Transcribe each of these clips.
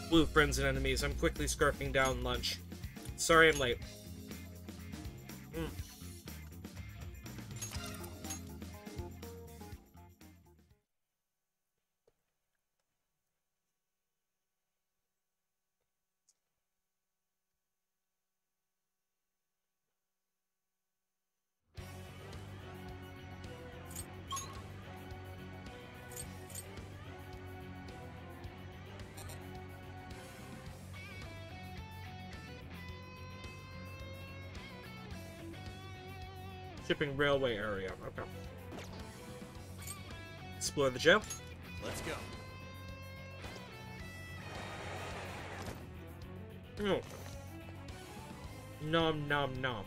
Blue friends and enemies. I'm quickly scarfing down lunch. Sorry I'm late. Shipping railway area. Okay. Explore the jail. Let's go. Oh. Nom nom nom.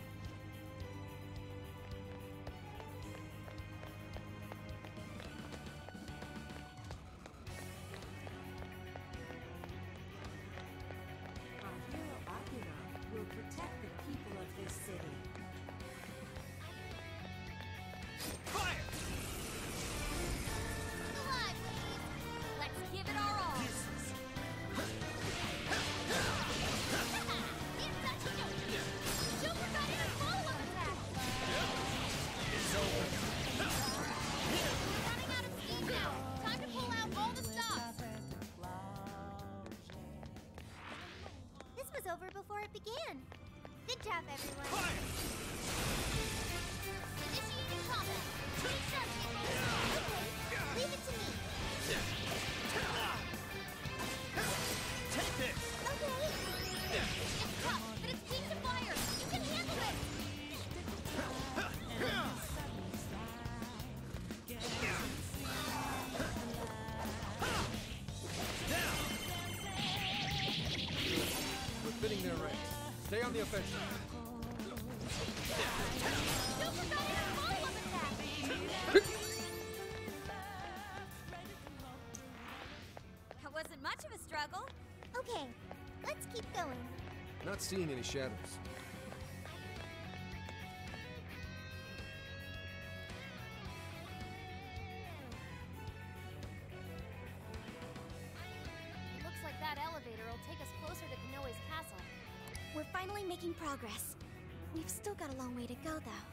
Our hero Akira will protect the people of this city. Fire! Alive, ladies! Let's give it our all! Super Rider follow-up attack! It's over. We're running out of steam now! Time to pull out all the stops! This was over before it began. Good job, everyone. Fire! Initiating combat. Take sharp, people. Okay, leave it to me. Take this! Okay. It's tough, but it's weak to fire. You can handle it. We're fitting their ranks. Stay on the offensive. Super Rider follow-up attack. That wasn't much of a struggle. Okay, let's keep going. Not seeing any shadows. It looks like that elevator will take us closer to Konoe's castle. We're finally making progress. We've still got a long way to go, though.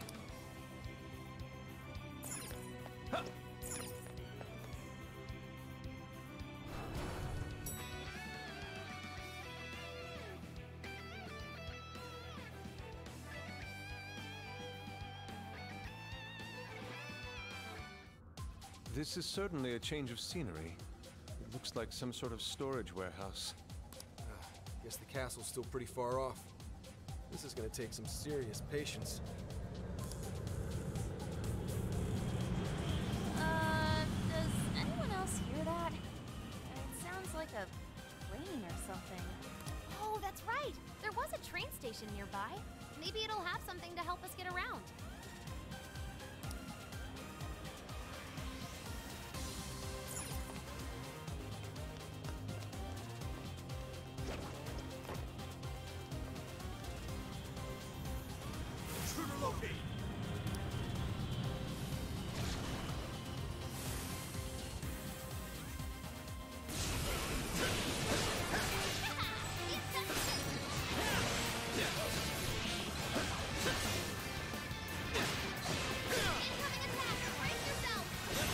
This is certainly a change of scenery. It looks like some sort of storage warehouse. Guess the castle's still pretty far off. This is gonna take some serious patience. Does anyone else hear that? It sounds like a plane or something. Oh, that's right! There was a train station nearby. Maybe it'll have something to help us get around. Intruder located. Incoming attack! Brace yourself!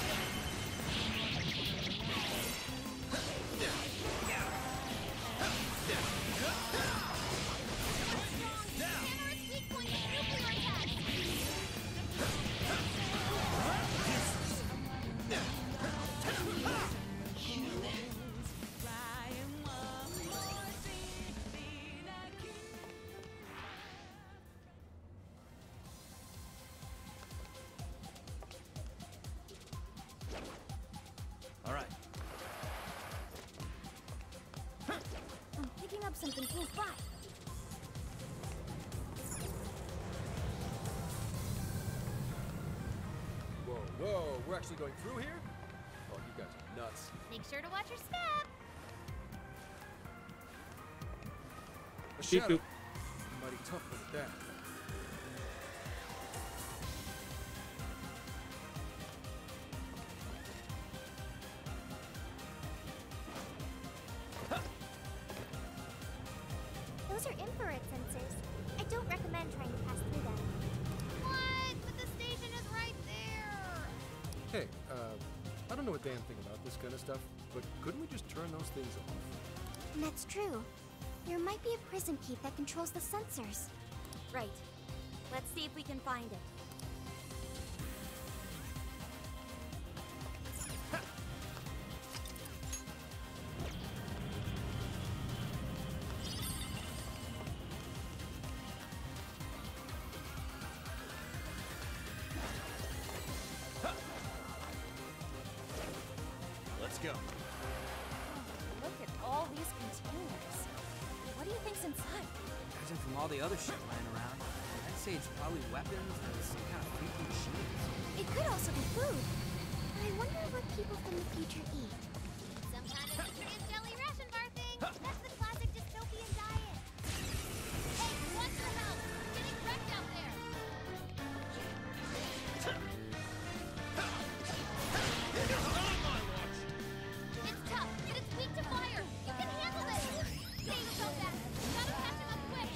Hammer its weak point with nuclear attacks! All right. I'm picking up something close by. Whoa, whoa, we're actually going through here? Oh, you guys are nuts. Make sure to watch your step. A shadow. Shiku. Mighty tough one at that. Those are infrared sensors. I don't recommend trying to pass through them. What? But the station is right there! Hey, I don't know a damn thing about this kind of stuff, but couldn't we just turn those things off? That's true. There might be a prison key that controls the sensors. Right. Let's see if we can find it. Let's go. Look at all these containers. What do you think's inside? Judging from all the other shit lying around, I'd say it's probably weapons or some kind of freaky machines. It could also be food. I wonder what people from the future eat. Some kind of nutrient jelly ration bar thing. That's the classic dystopian diet. Hey, watch your health. You're getting wrecked out there. It's tough, and it's weak to fire. You can handle this. Save yourself back. Gotta catch him up quick.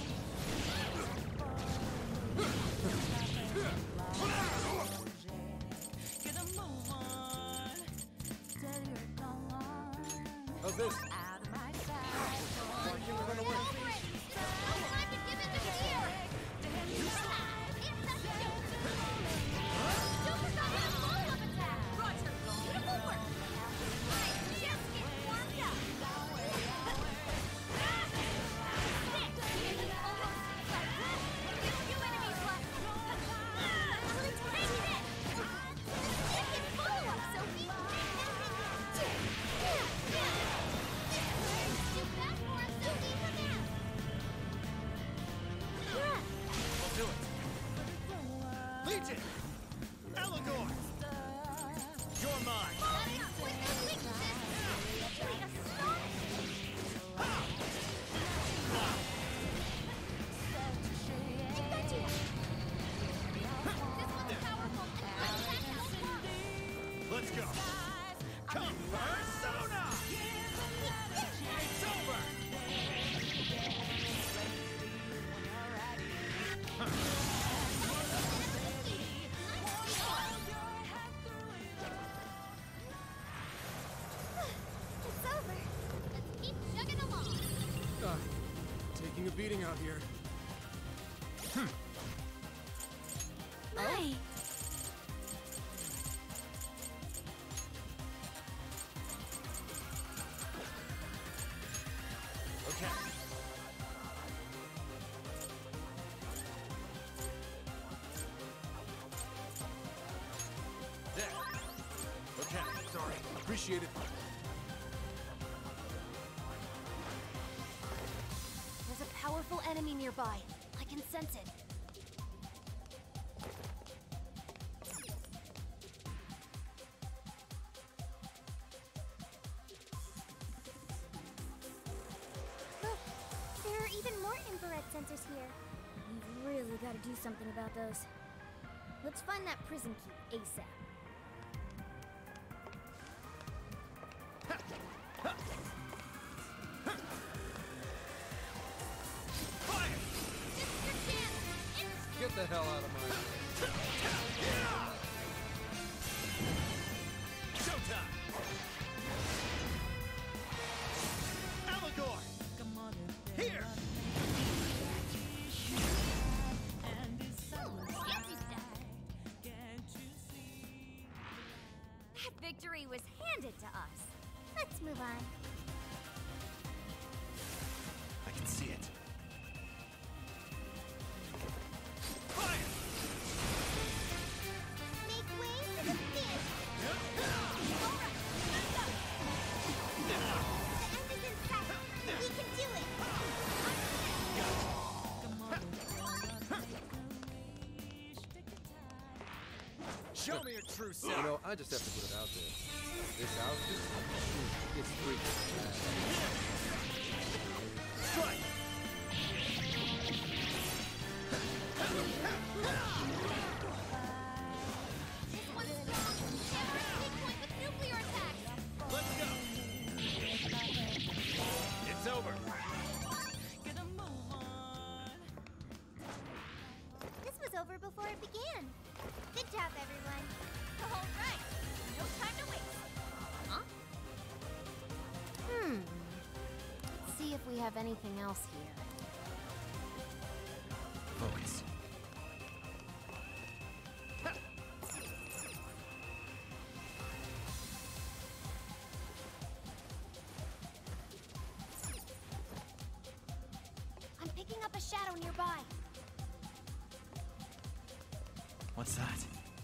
Get a move on. Tell your come on. How's this? Out of my sight. I think we're gonna Get win. over it. No time to give in to fear. It's a joke. Joker's not gonna follow-up attack. Roger. Beautiful work. Alright, just get warmed up. Six. Almost. Just a few enemies left. Take this. Get his follow-up, Sophie. Do that for us, Sophie, for now. We'll do it. Legion! Elagor! You're mine! With no weaknesses. Truly astonishing. It got you. This one's powerful and untactable strong. Let's go! Come, Persona! It's over! It's over. Let's keep chugging along. Taking a beating out here. My. Okay. There. Okay, sorry. Appreciate it. There's a powerful enemy nearby. I can sense it. Look, there are even more infrared sensors here. We've really got to do something about those. Let's find that prison key ASAP. Fire! It's your chance. Get the hell out of my way. Showtime! Elagor! Here! That victory was handed to us. Let's move on. I can see it. Fire! Make way for the fish. Alright, let's go. The end is in sight. We can do it. Show me your true You self! know, I just have to put it out there. This outfit, it's freaking bad. Strike! This one's strong. Hammer at weak point with nuclear attacks. Let's go! It's over! Get a move on. began. Good job, everyone. All right, no time to waste. Huh? Let's see if we have anything else here. Focus. I'm picking up a shadow nearby. What's that?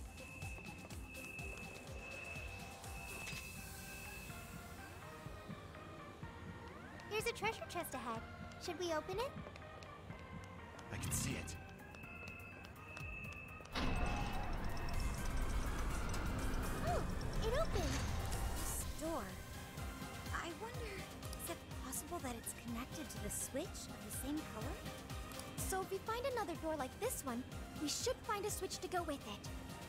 There's a treasure chest ahead. Should we open it? I can see it. Oh, it opened. This door. I wonder, is it possible that it's connected to the switch of the same color? So if we find another door like this one, we should find a switch to go with it.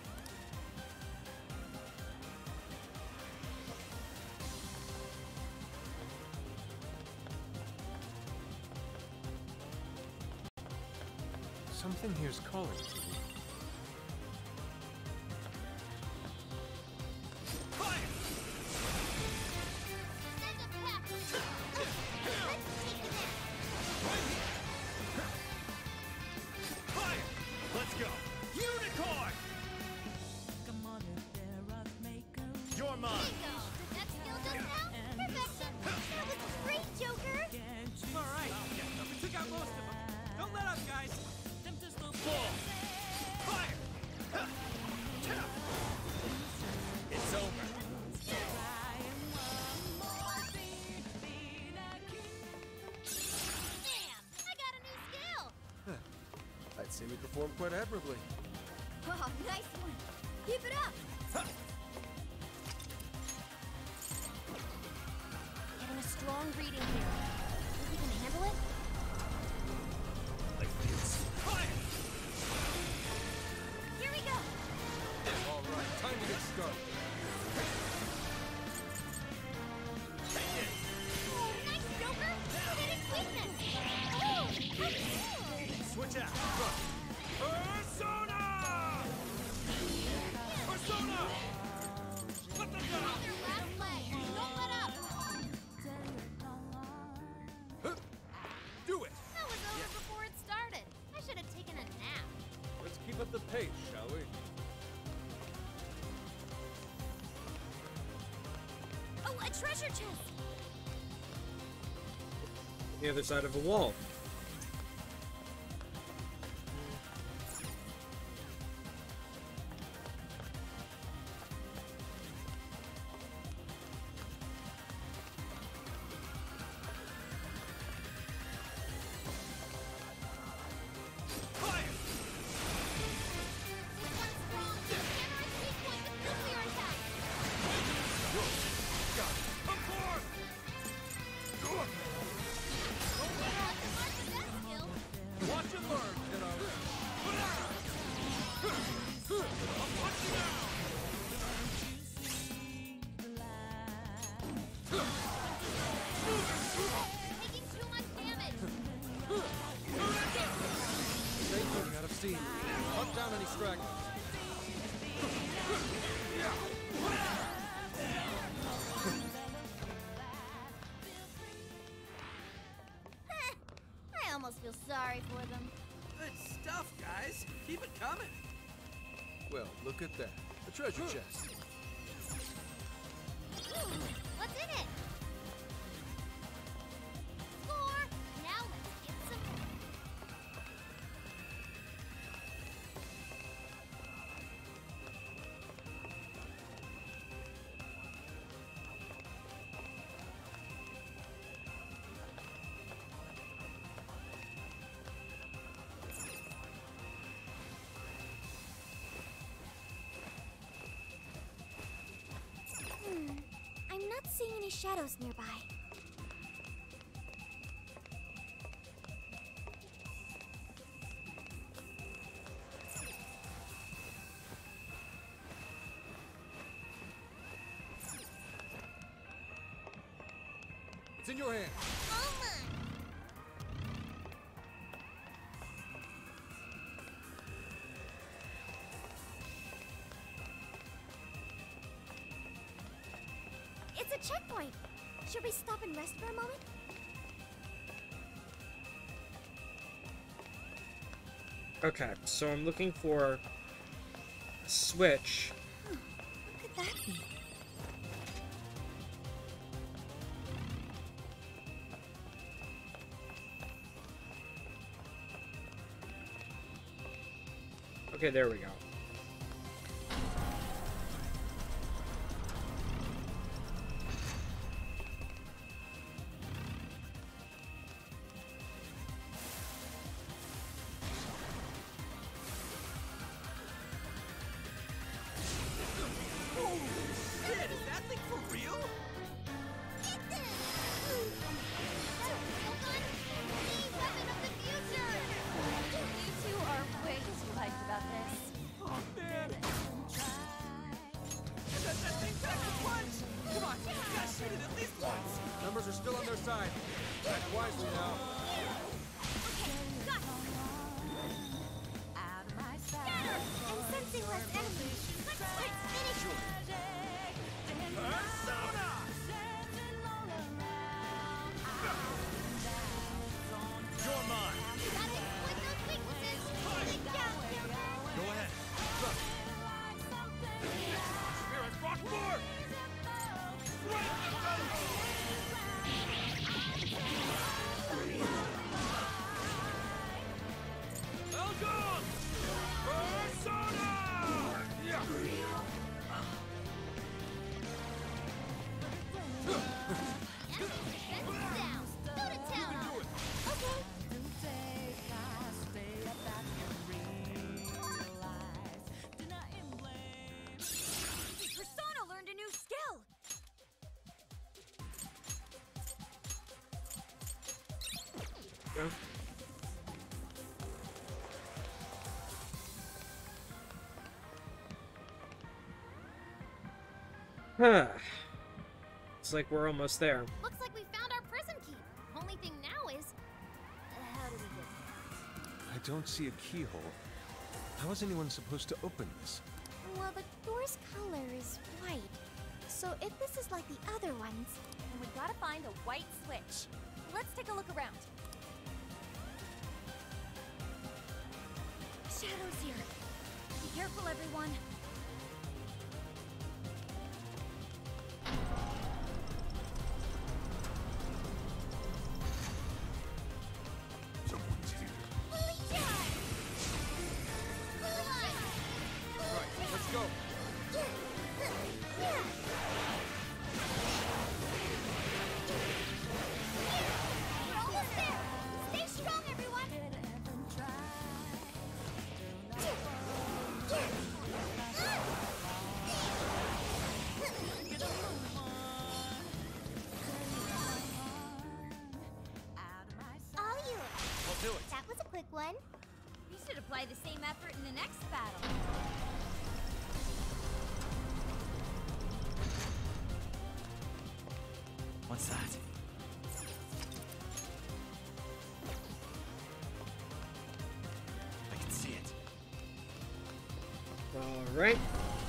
Something here's calling to me. Send a pep. Let's take it there. Fire! Let's go! Unicorn! You're mine! Bingo. Did that skill just now? Perfection. That was great, Joker. All right. We took out most of them. Don't let up, guys. Full! Fire! It's over. Damn, I got a new skill. I'd say we performed quite admirably. Oh, nice one. Keep it up. Getting a strong reading here. Think we can handle it? Like this. Fire! Here we go. All right, time to get started. Oh, nice, Joker. You hit its weakness. Oh, cool. Switch out. Persona! Persona! Let them go! On their last leg. Don't let up. Do it! That was over before it started. I should have taken a nap. Let's keep up the pace, shall we? Oh, a treasure chest. The other side of a wall. Fire! This one's strong. Hammer its weak point with nuclear attack. Of course! Don't let the mark with that skill. Watch and learn, kiddo. I'm punching out! Taking too much damage. Train's running out of steam. Hunt down any stragglers. I almost feel sorry for them. Good stuff, guys. Keep it coming. Well, look at that. A treasure chest. What's in it? Score! Now let's get some. I'm not seeing any shadows nearby. It's in your hand. Oh my! It's a checkpoint. Should we stop and rest for a moment? Okay, so I'm looking for a switch. What could that be? Okay, there we go. Shit, is that thing for real? You two are way too hyped about this. Oh man! That thing packed a punch! Come on, you gotta shoot it at least once! Numbers are still on their side. Act wisely now. I'm sensing less enemies. Let's finish it. Persona! You're mine! Go ahead. Spirit Rockboard! Welcome! Persona! Yeah. Persona learned a new skill. Go. Huh. Looks like we're almost there. Looks like we found our prison key. Only thing now is, how do we get there? I don't see a keyhole. How is anyone supposed to open this? Well, the door's color is white. So if this is like the other ones, And we gotta find a white switch. Let's take a look around. Shadow's here. Be careful, everyone. Right, let's go. We're almost there. Stay strong, everyone. All you. I'll do it. That was a quick one. We should apply the same effort in the next battle. What's that? I can see it. Alright.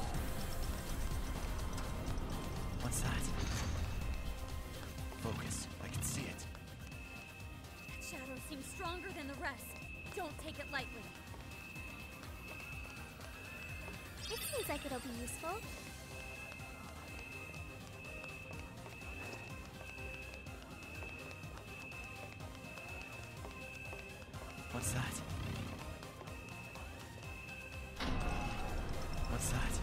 What's that? Focus. I can see it. That shadow seems stronger than the rest. Don't take it lightly. It seems like it'll be useful. What's that? What's that?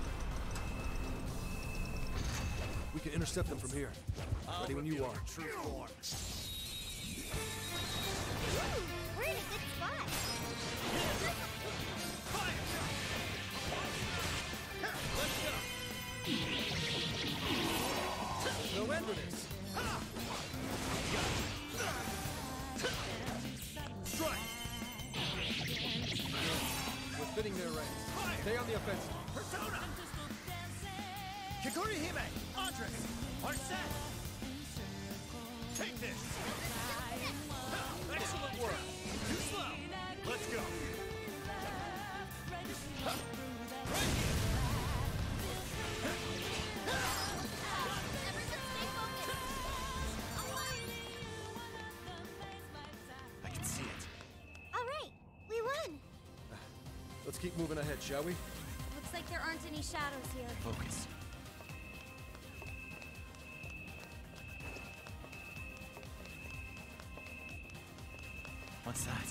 We can intercept them from here. Ready when you are. True form. Ooh, we're in a good spot. No end to this. Strike! We're fitting their ranks. Stay on the offensive. Persona! Kikuri Hime! Andres! Are set! Take this! Excellent work! Too slow! Let's go! Everyone stay Let's keep moving ahead, shall we? Looks like there aren't any shadows here. Focus. What's that?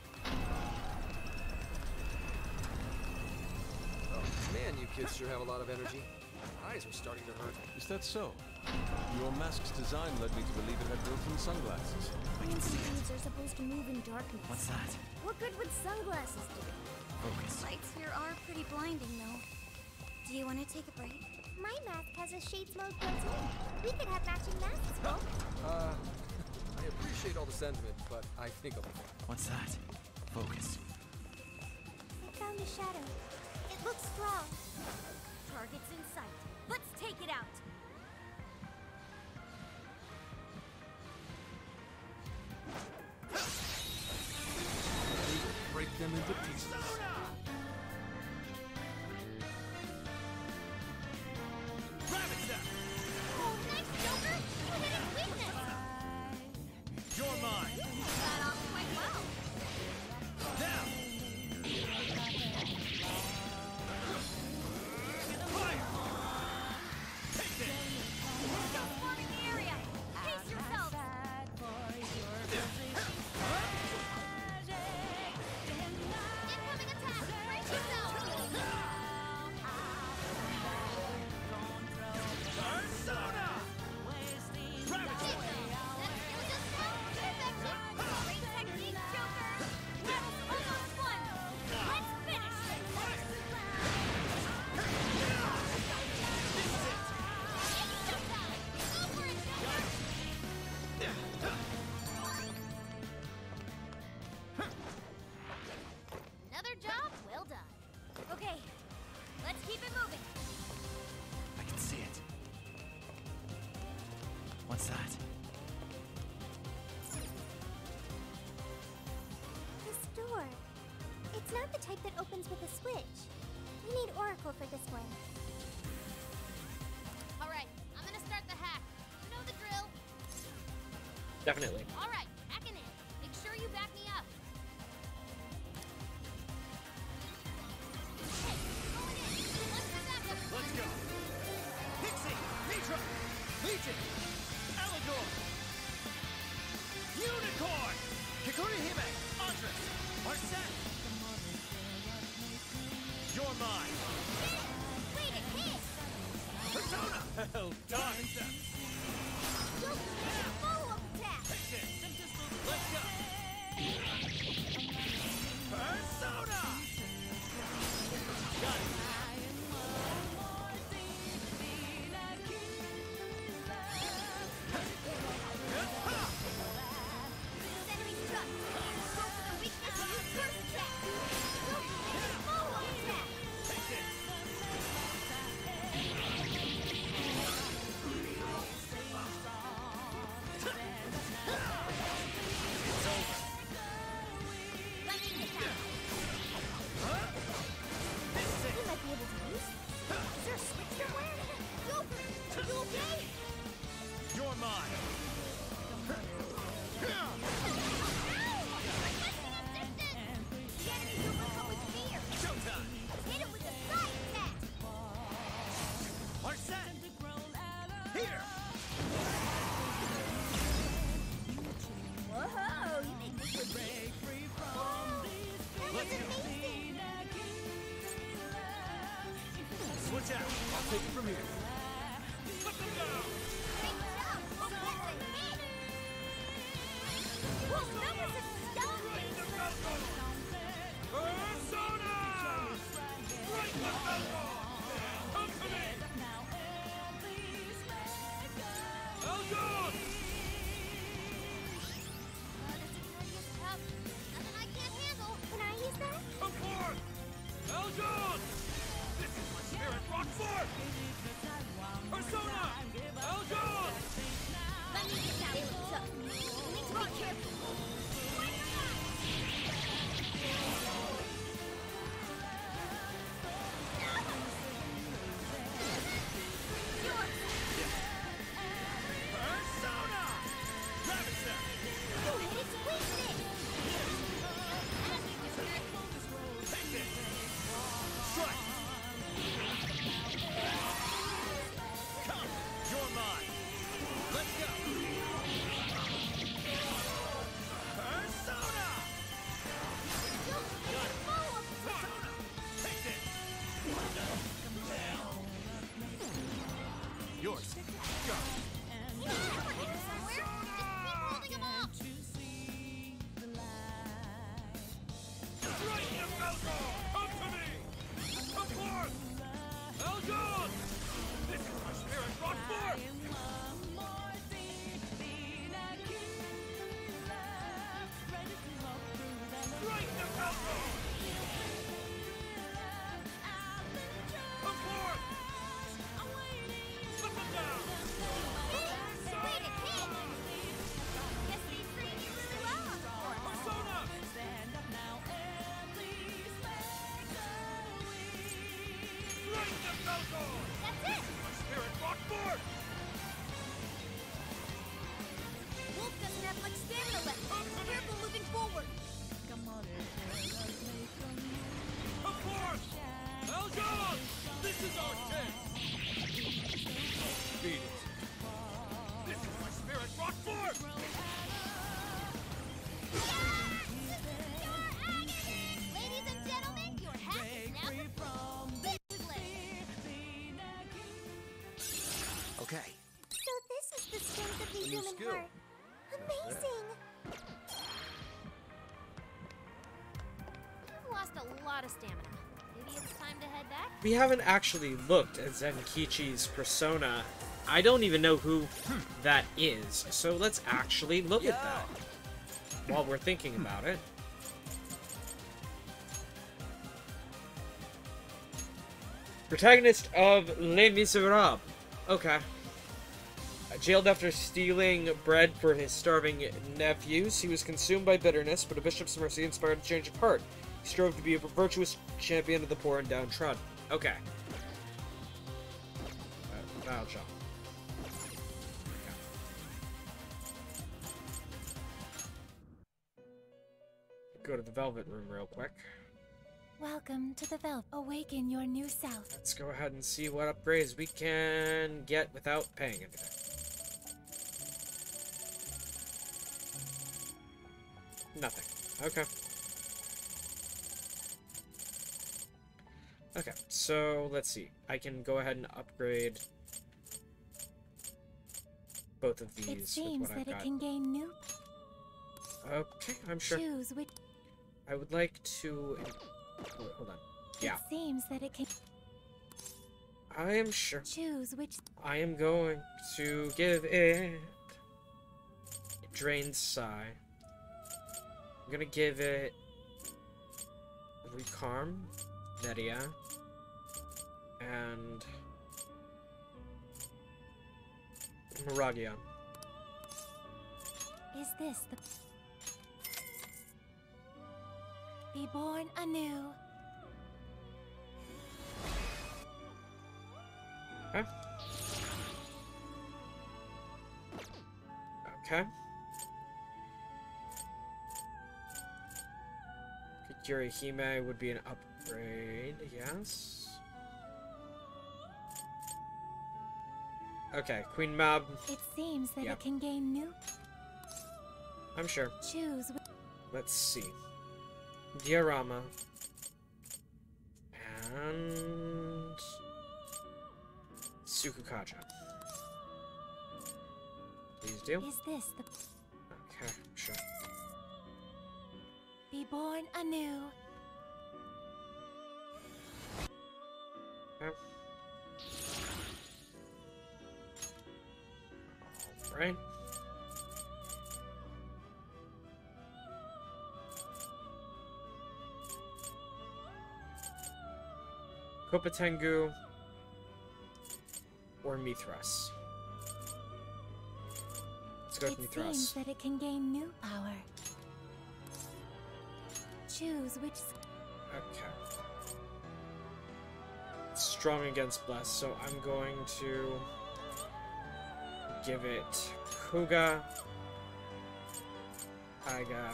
Oh, man, you kids sure have a lot of energy. My eyes are starting to hurt. Is that so? Your mask's design led me to believe it had built-in sunglasses. Fancy beads are supposed to move in darkness. What's that? What good would sunglasses do? Focus. Lights here are pretty blinding, though. Do you want to take a break? My mask has a shades mode built in. We could have matching masks, Wolf. I appreciate all the sentiment, but I think I'll be fine. What's that? Focus. I found a shadow. It looks strong. Target's in sight. Let's take it out. Break them into pieces. Oh, nice, Joker! You hit his weakness! You're mine. Got off quite well. Now. Fire. Take this. Go swarming the area. Pace yourselves. Incoming attack! Brace yourself! Persona. Gravity. That skill just sounds perfect! Great technique, Joker! Battle's almost won. Let's finish. Go for it, Joker! Another job well done. Okay, let's keep it moving. I can see it. What's that? This door. It's not the type that opens with a switch. We need Oracle for this one. Alright, I'm gonna start the hack. You know the drill. Definitely. Alright, hacking in. Make sure you back me up. Hey, going in. Let's get back up. Let's go. Pixie. Mitra. Legion. Allegor. Unicorn. Kikuri Hime. Andres. Arsene. You're mine. Wait, it hit! Persona. Well done. Joker, follow-up attack! Take this. Let's go. Persona. Got it. Sentry struck! Go for the weakness and use burst attack! Joker, follow-up attack! Take this. It's over. Lightning attack! This is We it. might be able to use this. Is there a switch somewhere? Joker, are you okay? You're mine. Ow! Requesting assistance! The enemy's overcome with fear! Showtime. Hit it with a side attack! Arsene. Here. Whoa, you make me break free from That was amazing! Switch out. I'll take it from here. Put them down. Great job! That's a hit! Whoa, that was astounding! Persona. Break the Falcon. Come to me. Elgon. This security is tough. Nothing I can't handle. Can I use that? Come forth. Elgon. This is my spirit brought forth. Persona. Elgon. lot of stamina. Maybe it's time to head back? We haven't actually looked at Zenkichi's persona. I don't even know who that is, so let's actually look at that while we're thinking about it. Protagonist of Les Miserables. Okay. Jailed after stealing bread for his starving nephews, he was consumed by bitterness, but a bishop's mercy inspired a change of heart. He strove to be a virtuous champion of the poor and downtrodden. Okay. Valjean. Go to the Velvet Room real quick. Welcome to the Velvet. Awaken your new self. Let's go ahead and see what upgrades we can get without paying anything. Nothing. Okay. Okay, so let's see. I can go ahead and upgrade both of these. It seems with what that I've it can gain new. Okay, I'm sure. Choose which. I would like to. Hold on. Yeah. It seems that it can. I am sure. Choose which. I am going to give it Drained Sigh. I'm gonna give it Recarm, Media, and Miragia. Is this the. Be born anew. Okay. Okay. Yurihime would be an upgrade, yes. Okay, Queen Mab. It seems that Yeah. it can gain new. I'm sure. Choose. Let's see. Diorama. And Sukukaja. Please do. Is this the. Okay, sure. Be born anew. Okay. Alright. Kopatengu or Mithras. Let's go with It Mithras. seems that it can gain new power. Choose which. Okay. Strong against Bless, so I'm going to give it Kuga, Aiga.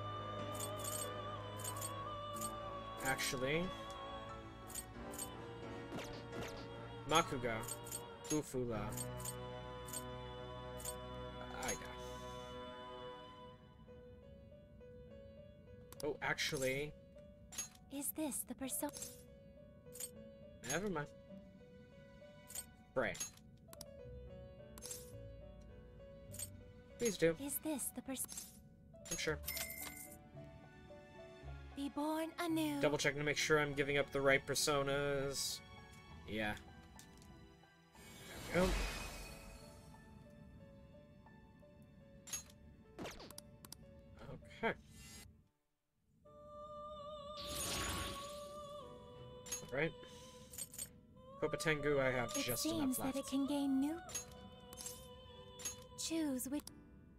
Actually, Makuga, Ufula, Aiga. Oh, actually, Is this the persona? never mind. Bray. Please do. Is this the person? I'm sure. Be born anew. Double checking to make sure I'm giving up the right personas. Yeah. There we go. Okay. Alright. Kopatengu, I have It just seems enough that left. it can gain new. Choose which.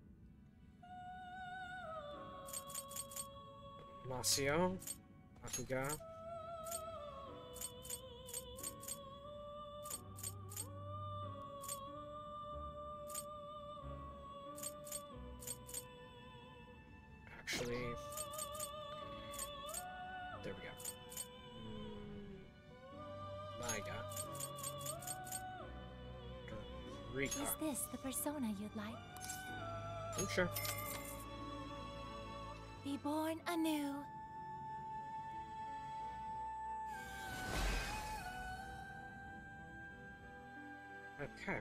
Masio, Akuga. Actually, there we go. Maiga. Rika. Is this the persona you'd like? I'm sure. Be born anew. Okay.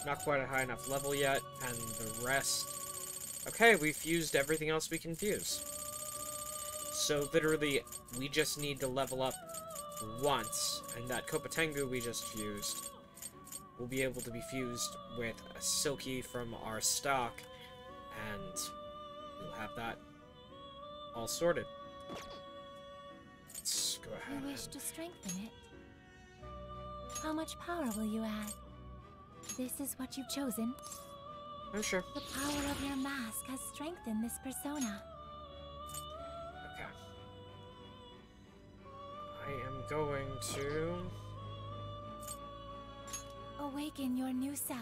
Not quite a high enough level yet, and the rest... Okay, we've fused everything else we can fuse. So literally, we just need to level up once, and that Kopatengu we just fused will be able to be fused with a Silky from our stock, and we'll have that all sorted. Let's go ahead. You wish to strengthen it? How much power will you add? This is what you've chosen? Oh, sure. The power of your mask has strengthened this persona. Okay. I am going to... Awaken your new self.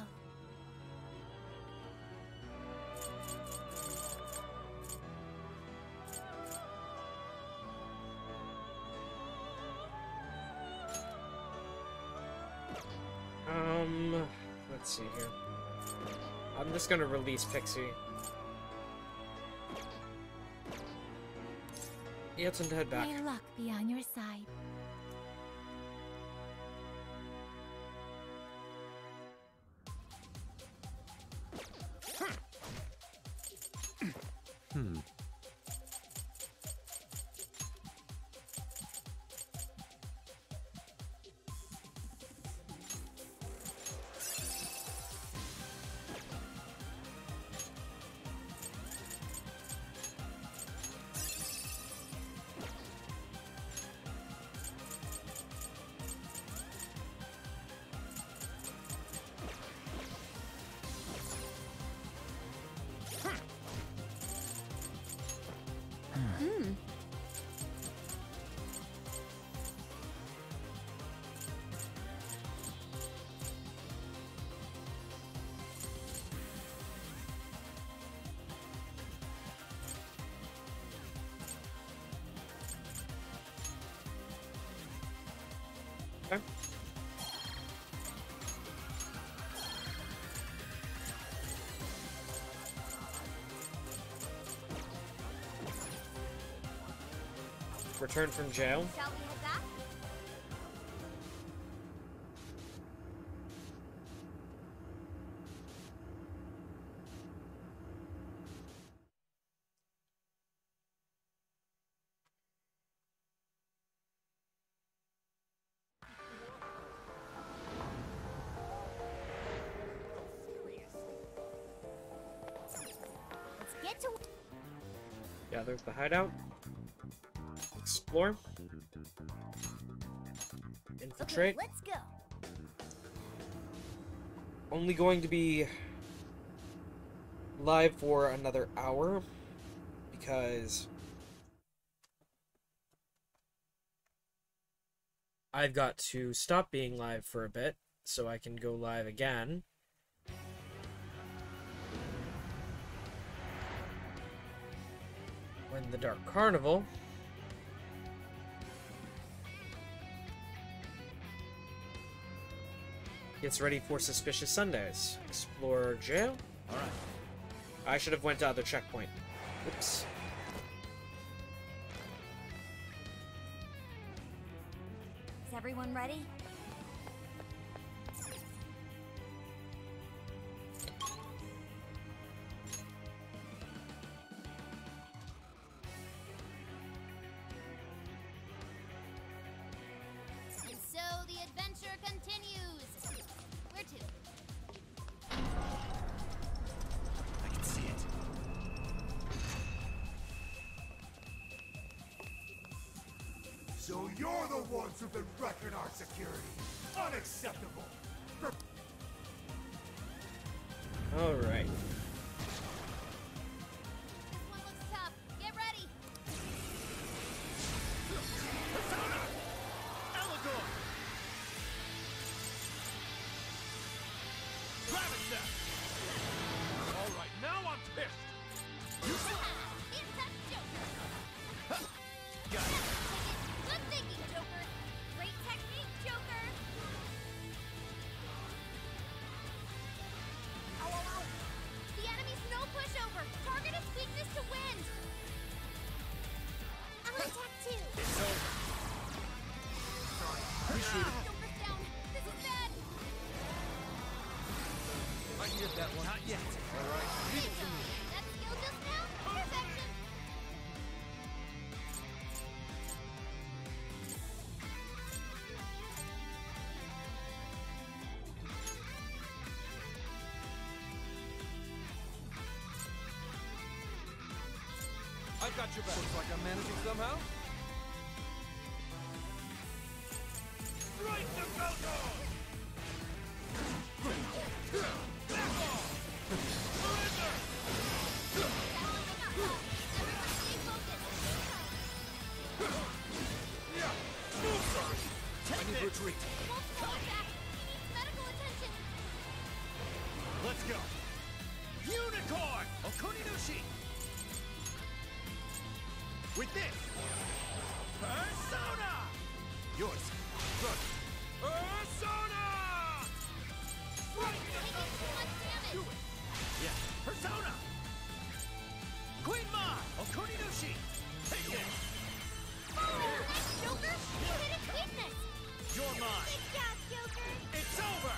Let's see here. I'm just gonna release Pixie. Yeah, it's time to head back. May luck be on your side. Okay. Return from jail. Shall we head back? Let's get to... Yeah, there's the hideout. Explore. Infiltrate. Okay, let's go. Only going to be live for another hour because I've got to stop being live for a bit so I can go live again. When the Dark Carnival gets ready for Suspicious Sundays. Explore jail? Alright. I should have went to other checkpoint. Oops. Is everyone ready? And so the adventure continues. Where to? I can see it. So you're the ones who've been wrecking our security. Unacceptable. Alright. This one looks tough. Get ready. Persona! Elagor! Gravitech! Alright, now I'm pissed! Insect Joker. Got it. Good thinking, Joker. Great technique, Joker. Ow, ow, ow. The enemy's no pushover. Target its weakness to wind. I'm gonna attack too. It's over. Sorry. Appreciate it. Joker's down. This is bad. get that one. Not yet. All right, leave it to me. That skill just now? Perfection! I've got your back. Looks like I'm managing somehow. Right to Goto! Back off! Surrender! Yeah! Move, sorry! I need retreat. Won't slow it back. He needs medical attention. Let's go! Unicorn! Okuninushi! With this! Persona! Yours! Run! Persona! Right to Taking too much damage. Do it! Yeah! Persona! Queen Ma! Okuninushi! Take it! Oh, thanks, Joker. You hit its weakness. You're mine! Good job, Joker. It's over!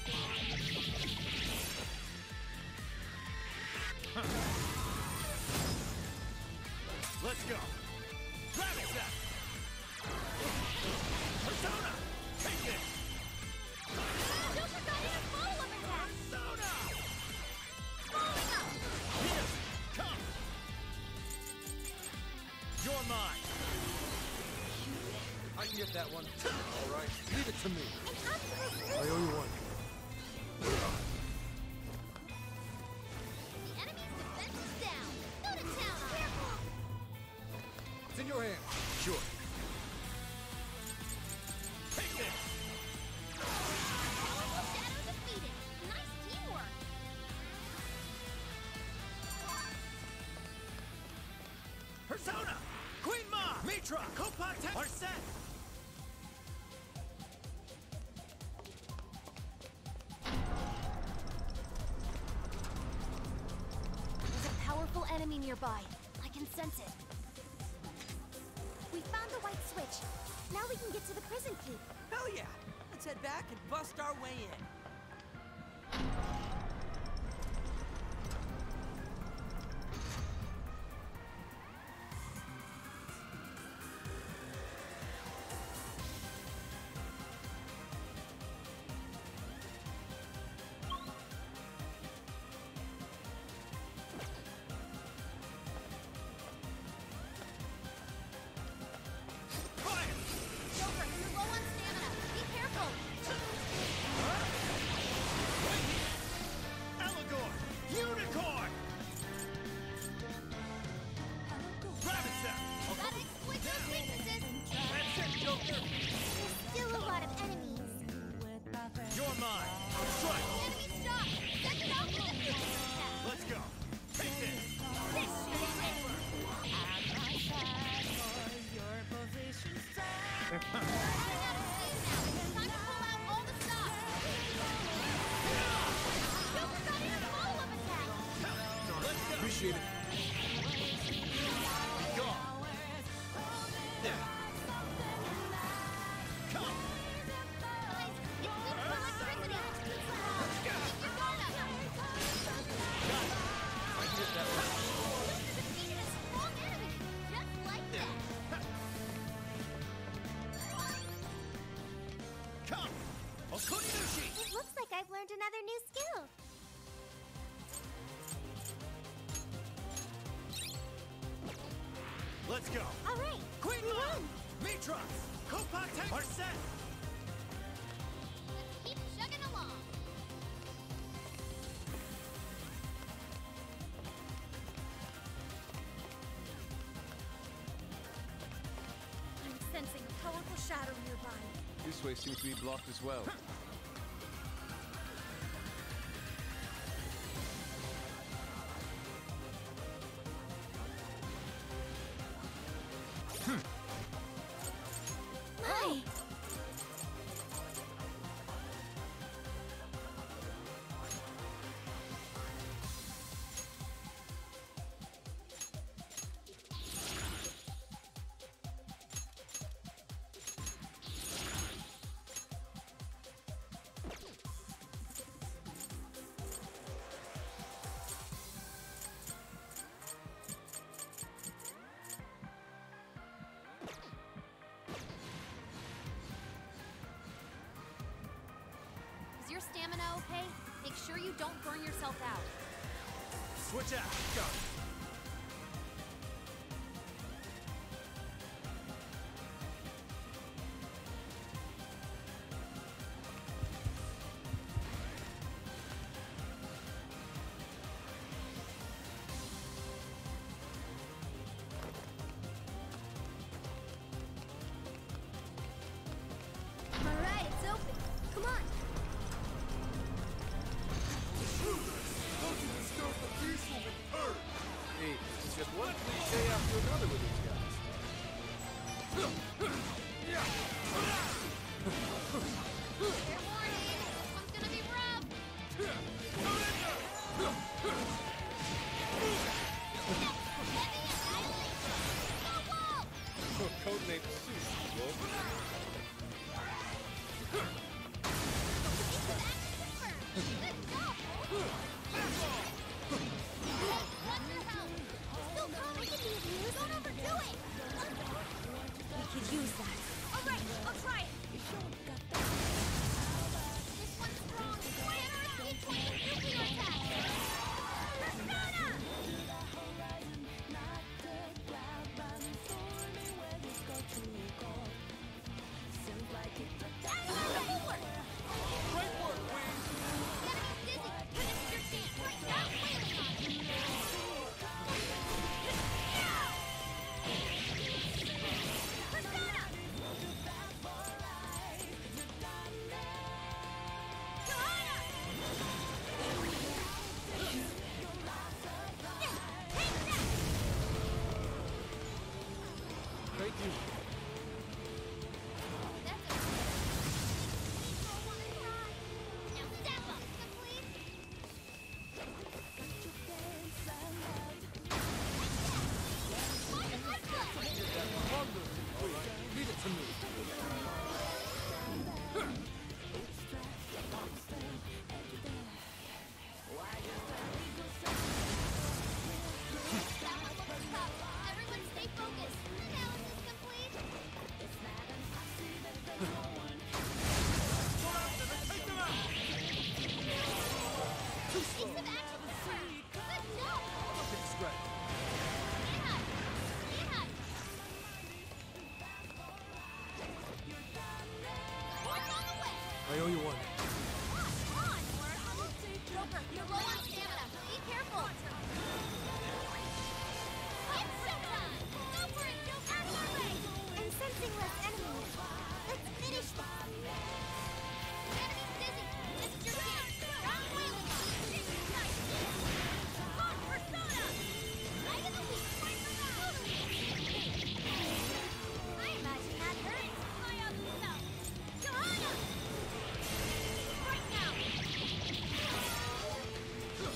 Let's go! Rabbit Zap! Persona! Take it! Joker got in a follow-up attack. Persona! Following up. Here! Come! You're mine! I can get that one. All right, leave it to me. An absolute I owe you one. The enemy's defense is down. Go to town on it. It's in your hands. Sure. Take this! Powerful Shadow defeated. Nice teamwork. Persona! Queen Ma! Mitra! Kopate! Are set! There's a powerful enemy nearby. I can sense it. We found the white switch. Now we can get to the prison keep. Hell yeah! Let's head back and bust our way in. Fire! Joker, you're low on stamina. Be careful. Allegor! Unicorn! Rabbit Zap! Gotta exploit those weaknesses. That's it, Joker! There's still a lot of enemies. You're mine! Strike! Enemy stop. Send it out with a physical attack. Let's go! Take this! This should be safer. We're running out of steam now. Time to pull out all the stops. Joker got in a follow-up attack. Let's go! Appreciate it. Go! There! Come! Guys, it's good for electricity. Keep your guard up. I can get that one. Joker defeated a strong enemy. Just like that. Come! Okuninushi! It looks like I've learned another new skill. Let's go! All right, Queen we Ma! won. Mitra! Kopate! Are set! Let's keep chugging along. I'm sensing a powerful shadow nearby. This way seems to be blocked as well. My! your stamina, okay? Make sure you don't burn yourself out. Switch out. Go. Alright, it's open. Come on. Hey, it's just one cliche after another with these guys. Fair warning, this one's gonna be rough. Codename Sushi, Wolf. We could use that. Alright, I'll try it. This one's strong. Can't resist nuclear attack. Persona! Great work, Wing. Enemy's dizzy. Finish your chance. Right now, wailing on it. Persona! Johanna! Take that! Thank you. That's a Negro wanna cry. Now step up, complete. Find a good foot. Leave it to me. That one looks tough. Everyone stay focused. Analysis complete. Piece of action confirmed. Good job. Perfect strike. Stay high. Stay high. One's on the way. I owe you one. Come on, Oracle. Joker, you're low on stamina. Be careful. It's showtime. Go for it, Joker. Out of our way. I'm sensing less enemies. Let's finish this. The enemy's dizzy. This is your chance. Round wailing. Nice. Come on, Persona. Right in the weak. I imagine that hurts. High up yourself. Johanna. Right now.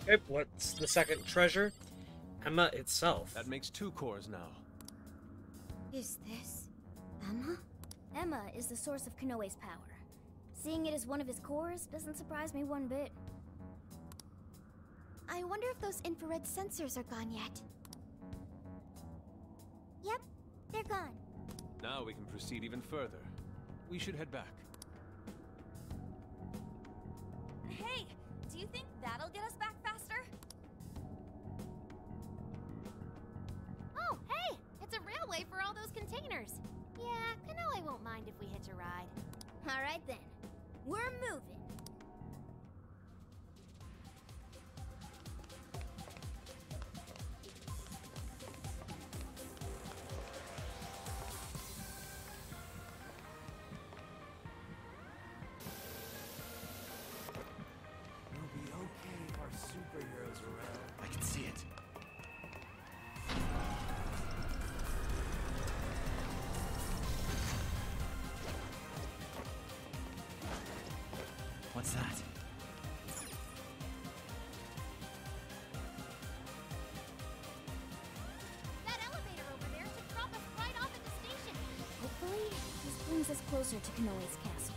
Okay, what's the second treasure? Emma itself. That makes 2 cores now. Is this Emma? Emma is the source of Konoe's power. Seeing it as one of his cores doesn't surprise me one bit. I wonder if those infrared sensors are gone yet. Yep, they're gone. Now we can proceed even further. We should head back. Hey, do you think that'll get us back faster? Oh, hey! It's a railway for all those containers. Yeah, Konoe won't mind if we hitch a ride. All right then. We're moving. We'll be okay if our superheroes are around. I can see it. What's that? That elevator over there should drop us right off at the station. Hopefully, this brings us closer to Konoe's castle.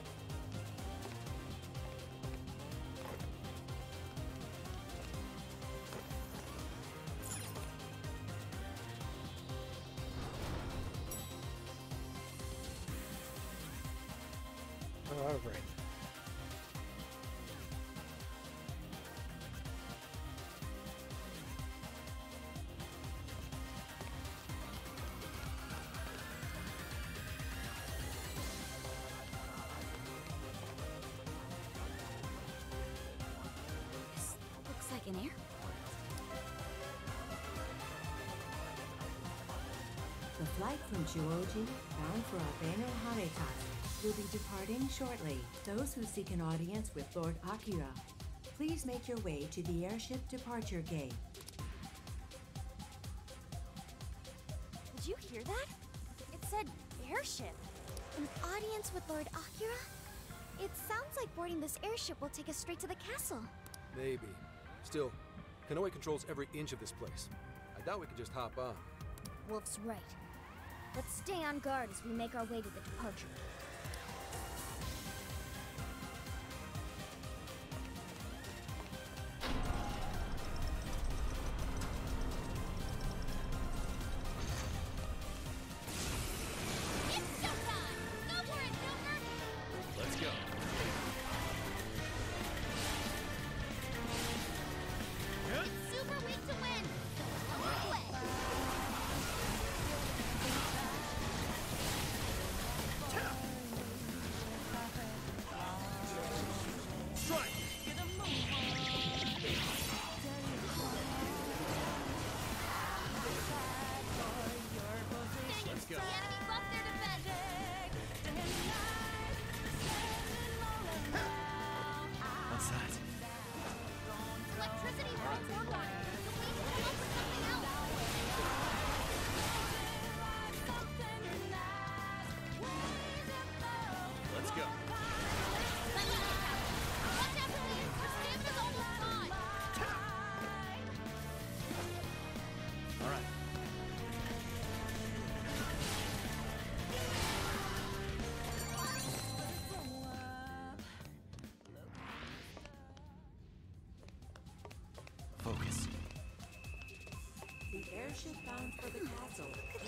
All right. This looks like an airport. The flight from Chuoji, bound for Albano Haretas, will be departing shortly. Those who seek an audience with Lord Akira, please make your way to the airship departure gate. Did you hear that? It said airship. An audience with Lord Akira? It sounds like boarding this airship will take us straight to the castle. Maybe. Still, Konoe controls every inch of this place. I doubt we can just hop on. Wolf's right. Let's stay on guard as we make our way to the departure. It's showtime! Go for it, Silver! Let's go. Super weak to win! So go away! Let's go. The enemy buffed their defense! What's that? Electricity won't work on it. We need to come up with something else. Let's go. Let me look out. Watch out for these. Our stamina's almost gone. All right. Focus. The airship bound for the castle.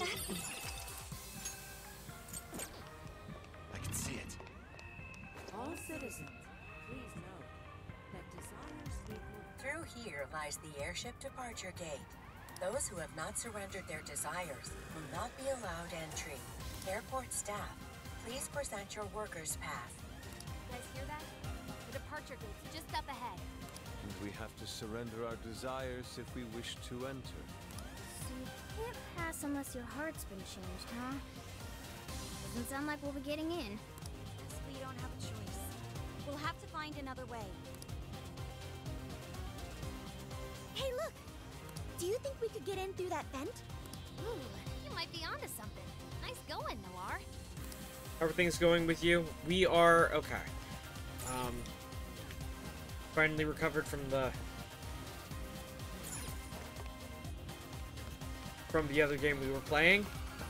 I can see it. All citizens, please note that desires equal. Through here lies the airship departure gate. Those who have not surrendered their desires will not be allowed entry. Airport staff, please present your workers' pass. You guys hear that? The departure gate's just up ahead. And we have to surrender our desires if we wish to enter. So you can't pass unless your heart's been changed, huh? Doesn't sound like we'll be getting in. Guess we don't have a choice. We'll have to find another way. Hey, look! Do you think we could get in through that vent? Ooh, you might be onto something. Nice going, Noir. Everything's going with you. We are okay. Finally recovered from the from the other game we were playing.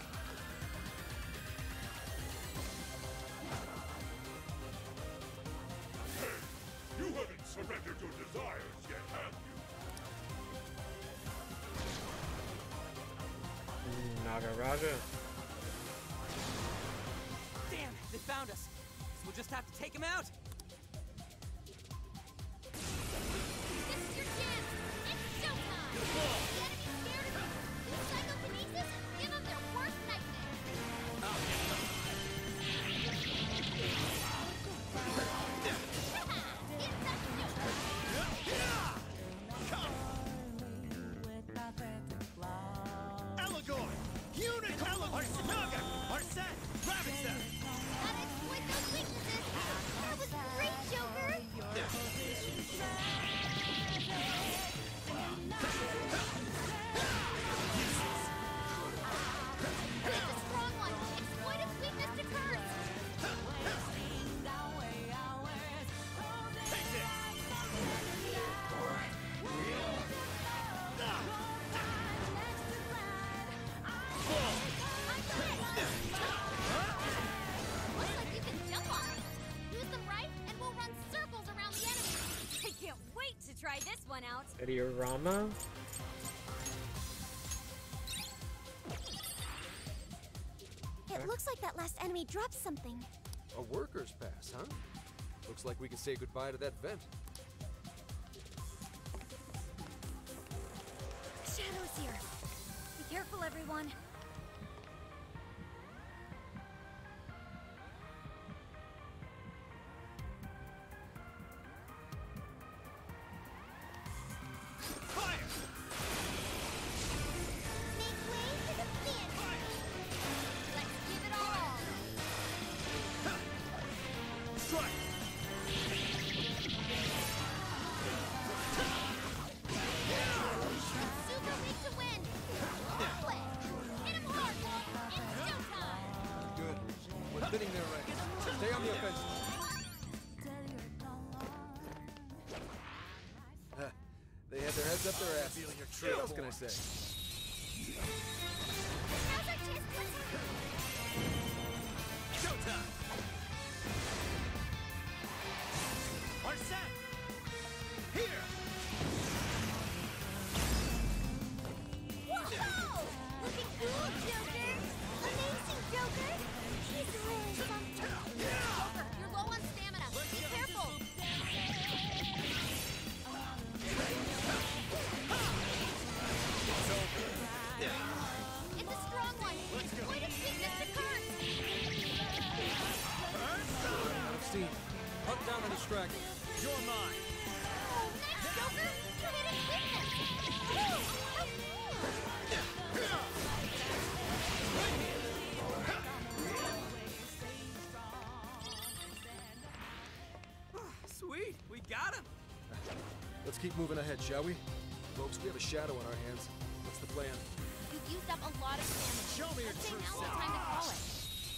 You haven't surrendered your desires yet, have you? Nagaraja. Damn, they found us. So we'll just have to take him out. This is your chance! It's showtime! The enemy's scared of you! Use psychokinesis? Give them their worst nightmare! Elagor! Unicorn! Arsanaga! Arsene! Rabbitset! Gotta exploit those weaknesses! That was great, Joker! It's a strong one! Exploit its weakness to curse! Looks like you can jump on them. Use them right, and we'll run circles around the enemy. I can't wait to try this one out. Idiorama? It looks like that last enemy dropped something. A worker's pass, huh? Looks like we can say goodbye to that vent. Shadow's here. Be careful, everyone. Make way for the fin! Let's give it all! Strike! Super weak to win! Play! Hit him hard, Wolf! It's showtime! Good. We're fitting there right. Stay on the offensive. They had their heads up their ass. Revealing your What else true can I say? Now's our chance to attack! Showtime! Arsene! Here! Whoa! Looking cool, Joker! Amazing, Joker! He's really something! Joker, you're low on stamina! Be careful! It's a strong one! Exploit its weakness to curse! Steve, hunt down and distract. You're mine! Oh, nice, Joker! You hit its weakness! Woo! How Sweet, we got him. Let's keep moving ahead, shall we? Folks, we have a shadow on our hands. What's the plan? You've used up a lot of damage. Show me your Let's say true now's the self. time to call it.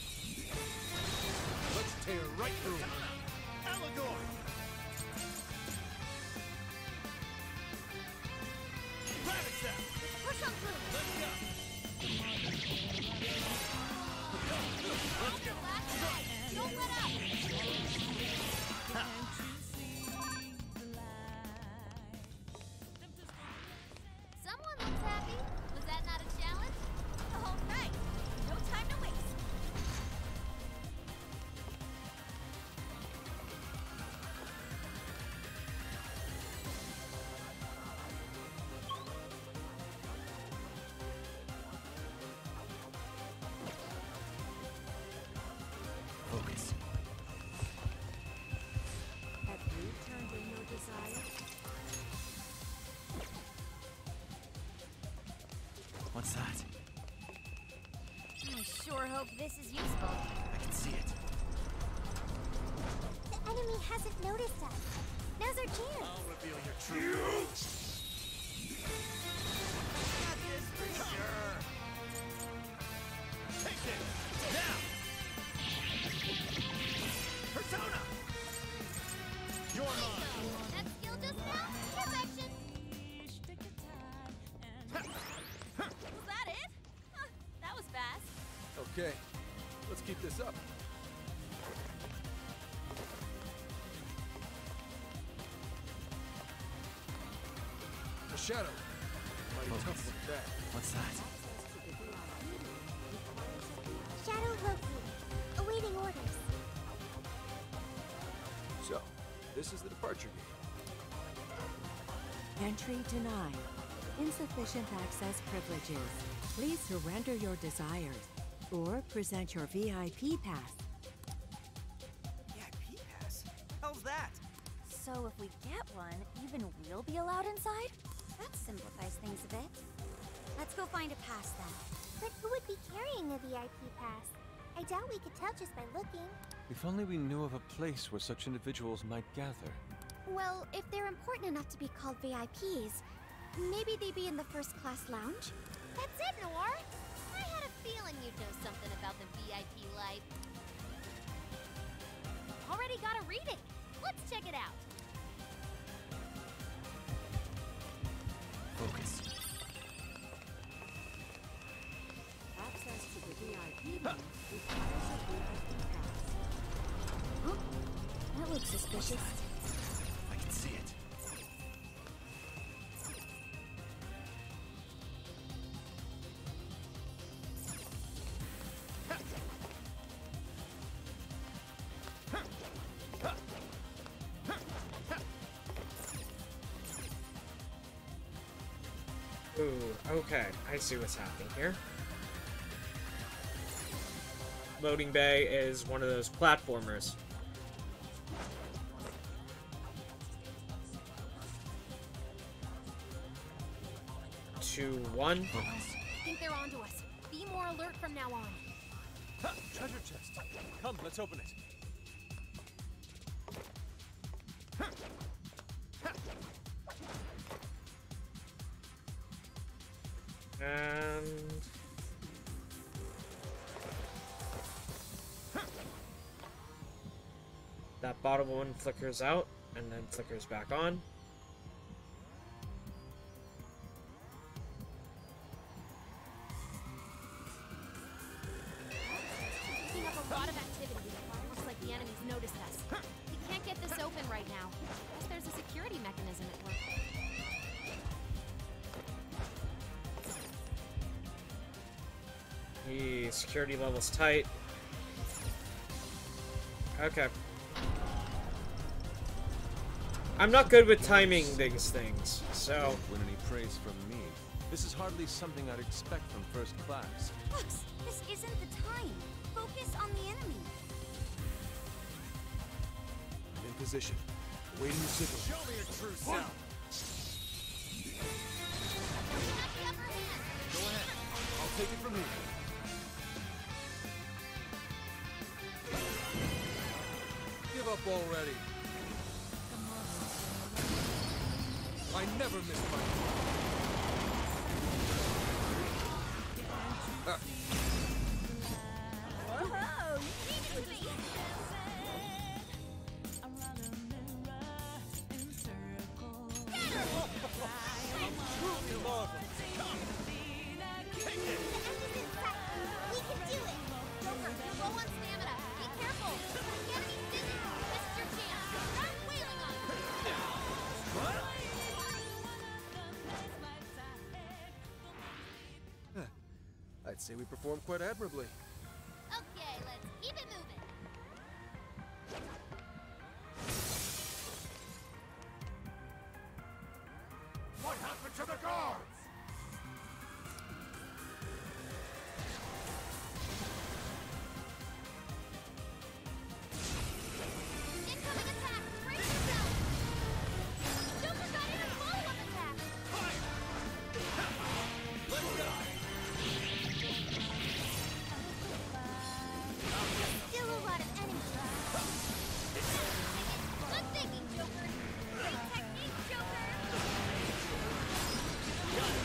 Let's tear right through him. Elagor! Rabbitset! Push on through! Let's go! Now's your last fight! Don't let up! Someone looks happy. Was that not a challenge? All right. No time to waste. Focus. Have you turned in your desire? What's that? I sure hope this is useful. I can see it. The enemy hasn't noticed us. Now's our chance. I'll reveal your true. Got this for sure. Take it now. Persona. You're mine. That skill just now? Perfection! Ha. Was that it? Okay, let's keep this up. A shadow. Mighty tough with that. What's that? Shadow Loki, awaiting orders. So, this is the departure gate. Entry denied. Insufficient access privileges. Please surrender your desires or present your VIP pass. VIP pass? How's that? So if we get one, even we'll be allowed inside? That simplifies things a bit. Let's go find a pass then. But who would be carrying a VIP pass? I doubt we could tell just by looking. If only we knew of a place where such individuals might gather. Well, if they're important enough to be called VIPs, maybe they'd be in the first class lounge? That's it, Noir! I had a feeling you'd know something about the VIP life. Already got a reading. Let's check it out. Focus. Access to the VIP room requires a VIP pass. Huh? That looks suspicious. I can see it. Ooh, okay. I see what's happening here. Loading bay is one of those platformers. 2, 1. I think they're onto us. Be more alert from now on. Ha! Treasure chest. Come, let's open it. And that bottom one flickers out and then flickers back on. Picking up a lot of activity. Looks like the enemy's noticed us. We can't get this open right now. Guess there's a security mechanism at work. The security level's tight. Okay. I'm not good with timing these things, so... Don't win any praise from me. This is hardly something I'd expect from first class. Lux, this isn't the time. Focus on the enemy. I'm in position. Awaiting the signal. Show me your true self. Go ahead. I'll take it from here. Give up already. I never miss my Whoa, We can do it! Joker, you're low on stamina. Be careful! The enemy's busy. This is your chance. Start wailing on them. I'd say we performed quite admirably. Okay, let's keep it moving. What happened to the guards? Incoming attack! Brace yourself! Joker got in a follow-up attack! Still a lot of enemies. Good thinking, Joker! Great technique, Joker!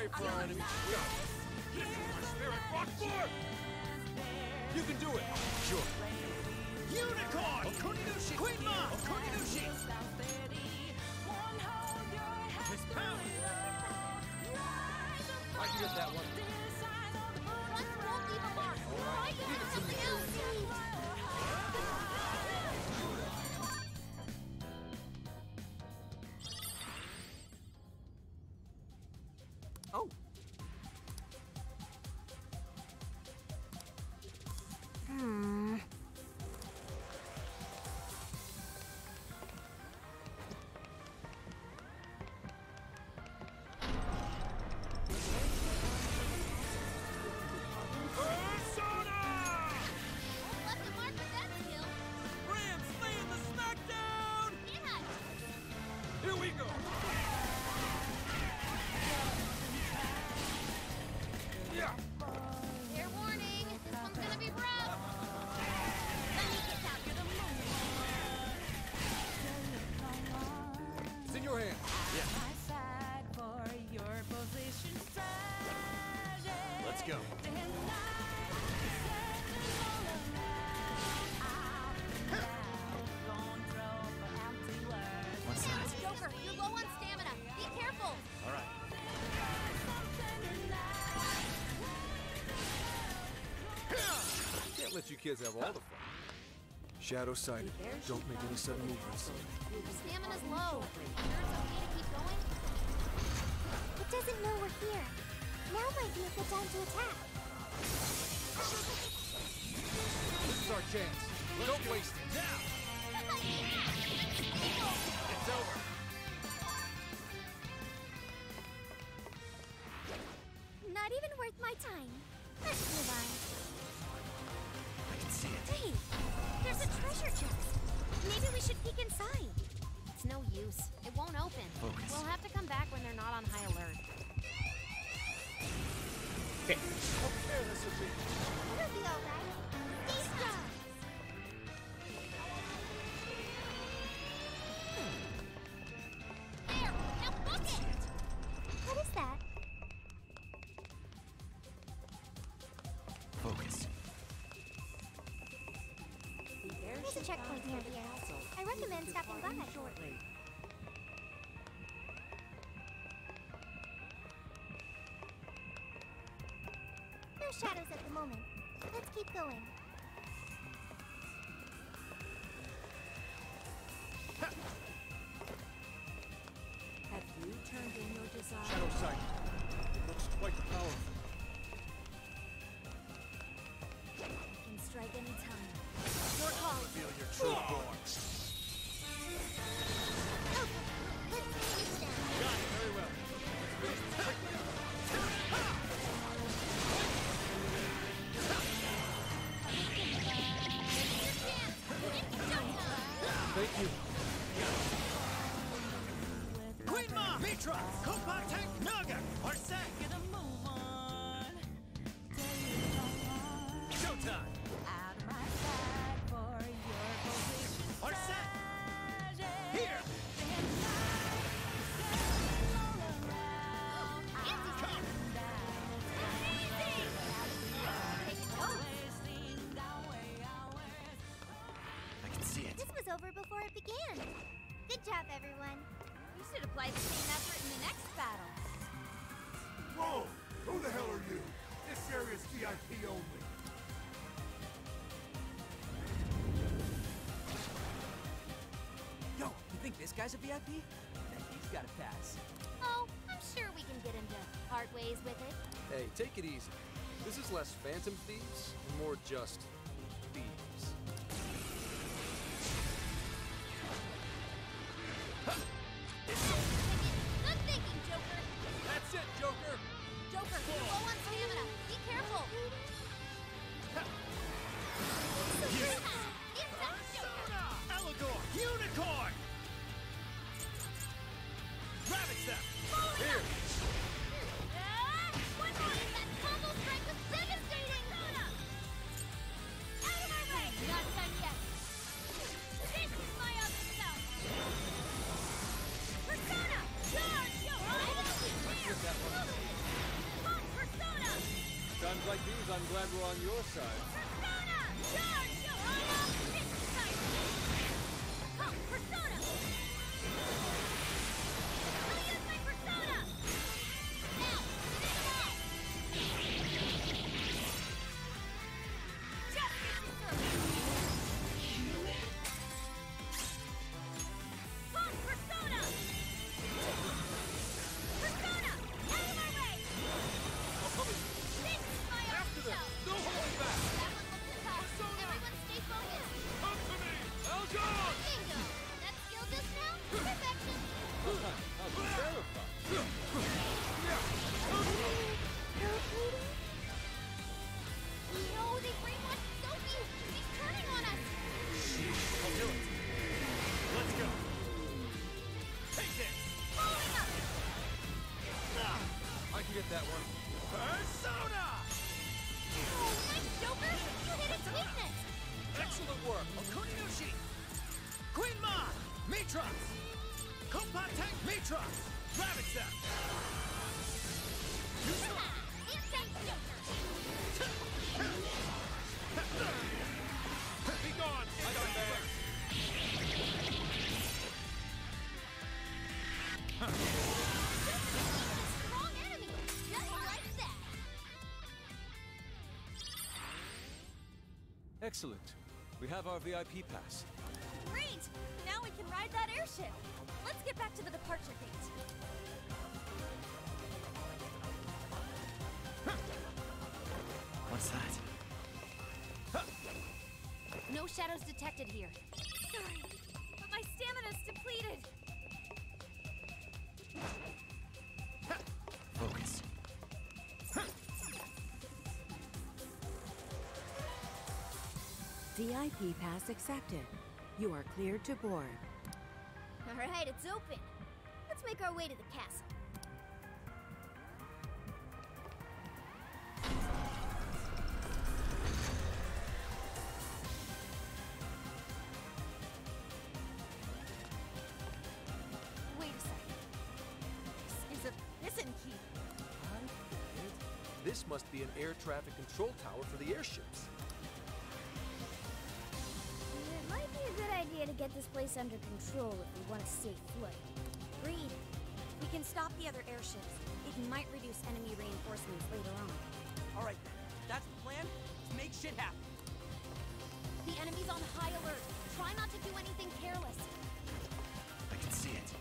Wait for our enemies to go. This is my spirit, Rockford! You can do it! Sure. Unicorn! Okuninushi! Queen Ma! Okuninushi! Miss Power! I can get that one. Let's won't leave a mark. Try to do something else. Oh. Left a mark with that skill. Ram slaying the smackdown! Yeah. Here we go! Yeah! Fair warning. This one's gonna be rough. Let me get out. It's in your hand. Let's go. What's that? Joker, you're low on stamina. Be careful. All right. Can't let you kids have all the fun. Shadow sighted. Don't make any sudden movements. Stamina's low. Sure it's okay to keep going? It doesn't know we're here. Now might be a good time to attack. This is our chance. Don't waste it. Now! It's over. Not even worth my time. Let's move on. I can see it. Hey, there's a treasure chest. Maybe we should peek inside. It's no use. It won't open. Focus. We'll have to come back when they're not on high alert. Okay. Okay, this will be. We'll be all right. Stay strong. There! Now book it! What is that? Focus. There's a checkpoint near here. I recommend stopping by. Shortly. No shadows at the moment. Let's keep going. Have you turned in your desire? Shadow sight. It looks quite powerful. Can strike any time. Your call. Feel your true form. Okay, let's finish down. Got it. Very well. Let's finish this quickly. Thank you. Queen Ma! Mitra! Koopa Tank Naga! Arsene! Showtime! Arsene! Here! Come! I can see it. This was over before it began. Good job, everyone. You should apply the same effort in the next battle. Whoa! Who the hell are you? This area's VIP only. Yo, you think this guy's a VIP? Then he's got a pass. Oh, I'm sure we can get him to part ways with it. Hey, take it easy. This is less phantom thieves and more just thieves. Good thinking, Joker. That's it, Joker! Joker, you're low on stamina. Be careful. Inside, Joker. Allegor! Unicorn! Rabbit Step! Here! One more. That combo strike was devastating. like these, I'm glad we're on your side. Persona! Charge! Oh, Persona! I'll use my Persona! Now! Justice is Pump Persona! Persona! Out of my way! This is my After them! No holding back! That one looks tough. Everyone stay focused. Come to me! Eljon! Bingo! That skill just now? Perfection! I'm terrified. No, they brainwashed Sophie! She's turning on us! I'll do it. Let's go. Take this. Following up! I can get that one. Persona! Oh, nice, Joker! You hit its weakness! Excellent work, Okuninushi! Queen Ma! Mitras! Kopatek Mitras! Ravage them! Insect Joker! Be gone! I got back! Strong enemy! Just like that! Excellent. We have our VIP pass. Great! Now we can ride that airship. Let's get back to the departure gate. What's that? No shadows detected here. Sorry, but my stamina's depleted. Focus. VIP pass accepted. You are cleared to board. Alright, it's open. Let's make our way to the castle. Wait a second. This is a prison key. This must be an air traffic control tower for the airships. It might be a good idea to get this place under control if we want a safe flight. Agreed. We can stop the other airships. It might reduce enemy reinforcements later on. All right, then. That's the plan. Let's make shit happen. The enemy's on high alert. Try not to do anything careless. I can see it.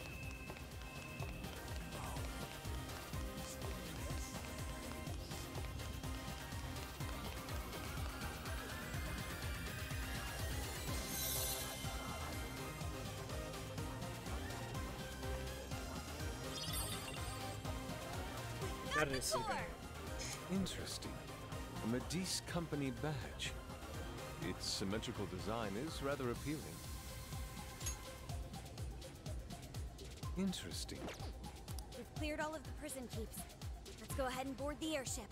That is super. Interesting. A Medice Company badge. Its symmetrical design is rather appealing. Interesting. We've cleared all of the prison keeps. Let's go ahead and board the airship.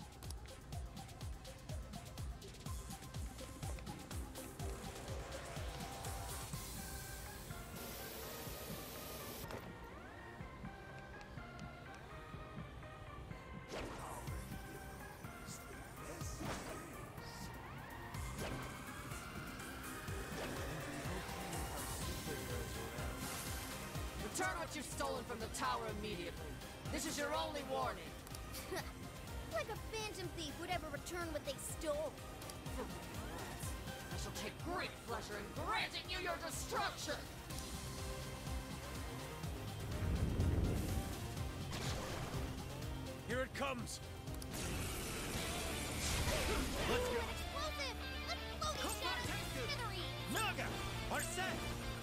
Return what you've stolen from the tower immediately. This is your only warning. Like a phantom thief would ever return what they stole. I shall take great pleasure in granting you your destruction. Here it comes! Let's go! Explosive! Let's blow these shadows to smithereens! Naga! Arset!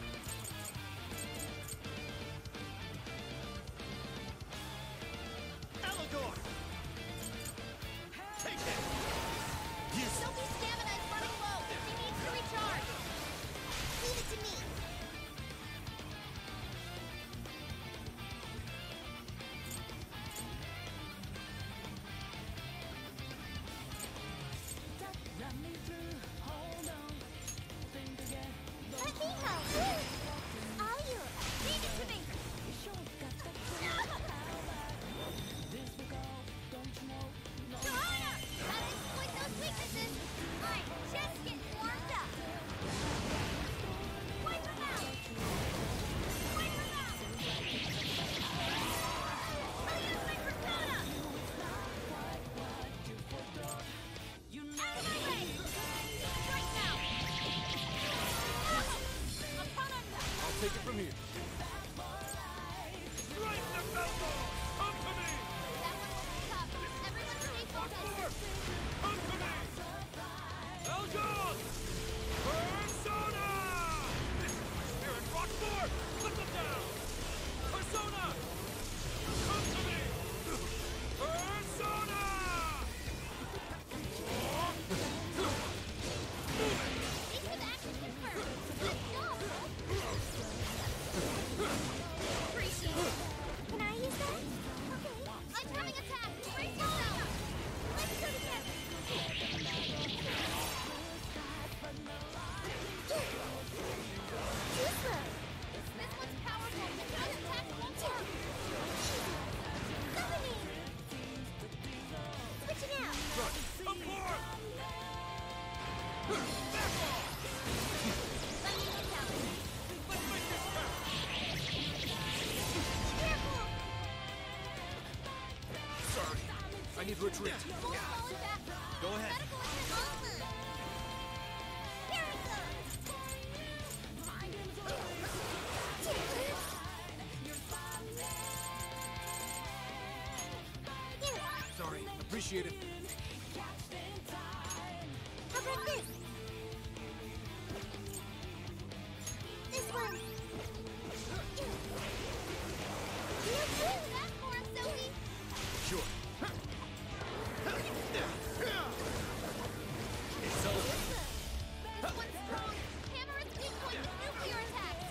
Allegor! Take it! Sophie's stamina is running low. She needs to recharge. Leave it to me. Run me through, hold on, think again. Hee-haw! I need to retreat. Go ahead. Sorry, appreciate it. How about this? This one. You do that for us, Sophie. Sure. It's over. This one's strong. Hammer is weak point to nuclear attacks.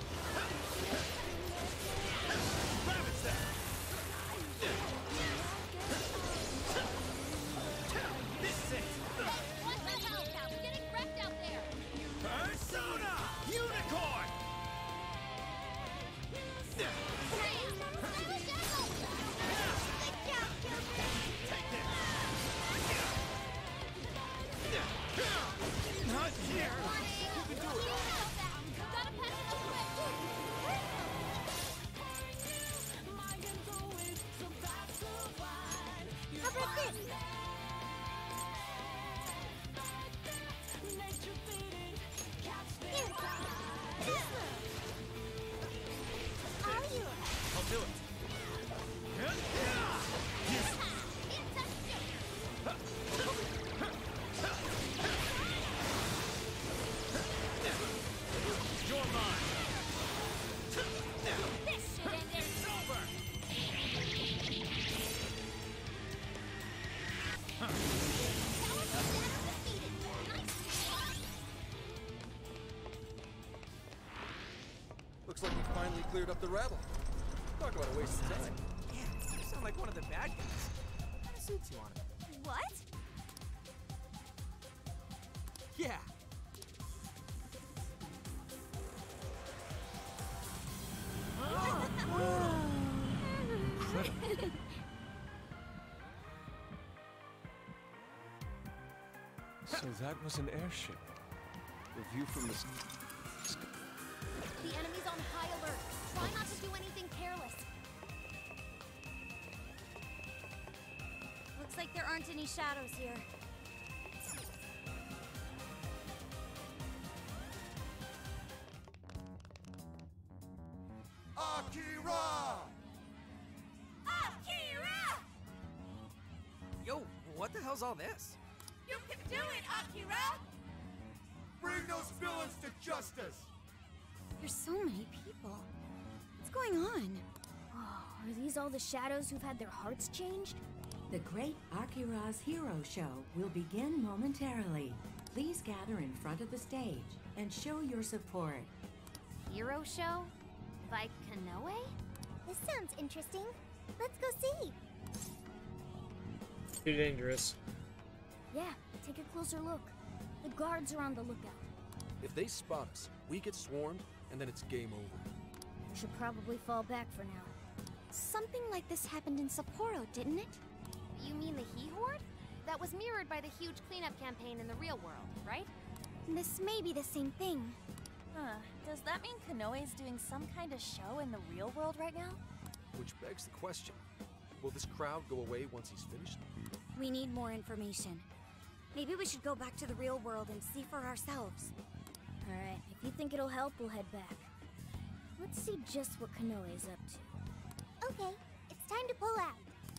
Rabbit's there. This is it. What the hell? We're getting wrecked out there. Persona! Unicorn! Not here. You can do it. Gotta pass the How about this? I'll do it. You're mine! This should end it. It's over! Looks like we finally cleared up the rabble. Talk about a waste of time. Yeah, you sound like one of the bad guys. What kind of suits you on him? What? Yeah. So that was an airship. The view from the sky. The enemy's on high alert. Try not to do anything careless. Looks like there aren't any shadows here. Akira! Akira! Yo, what the hell's all this? You can do it, Akira! Bring those villains to justice! There's so many people. What's going on? Oh, are these all the shadows who've had their hearts changed? The Great Akira's Hero Show will begin momentarily. Please gather in front of the stage and show your support. Hero show? By Kanoe? This sounds interesting. Let's go see. Too dangerous. Yeah, take a closer look. The guards are on the lookout. If they spot us, we get swarmed, and then it's game over. We should probably fall back for now. Something like this happened in Sapporo, didn't it? You mean the He-Horde? That was mirrored by the huge cleanup campaign in the real world, right? This may be the same thing. Huh. Does that mean Kanoe's doing some kind of show in the real world right now? Which begs the question, will this crowd go away once he's finished? We need more information. Maybe we should go back to the real world and see for ourselves. Alright, if you think it'll help, we'll head back. Let's see just what Kanoe's up to. Okay, it's time to pull out.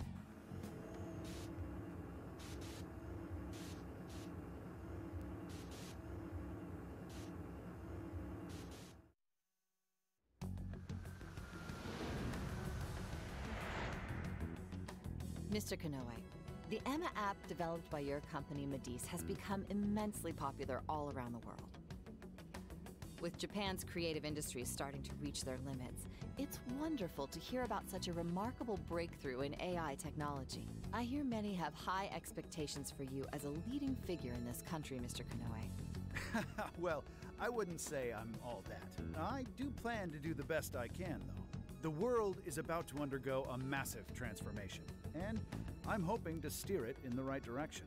Mr. Kanoe, the Emma app developed by your company Medice has become immensely popular all around the world. With Japan's creative industries starting to reach their limits, it's wonderful to hear about such a remarkable breakthrough in AI technology. I hear many have high expectations for you as a leading figure in this country, Mr. Kanoe. Well, I wouldn't say I'm all that. I do plan to do the best I can, though. The world is about to undergo a massive transformation, and I'm hoping to steer it in the right direction.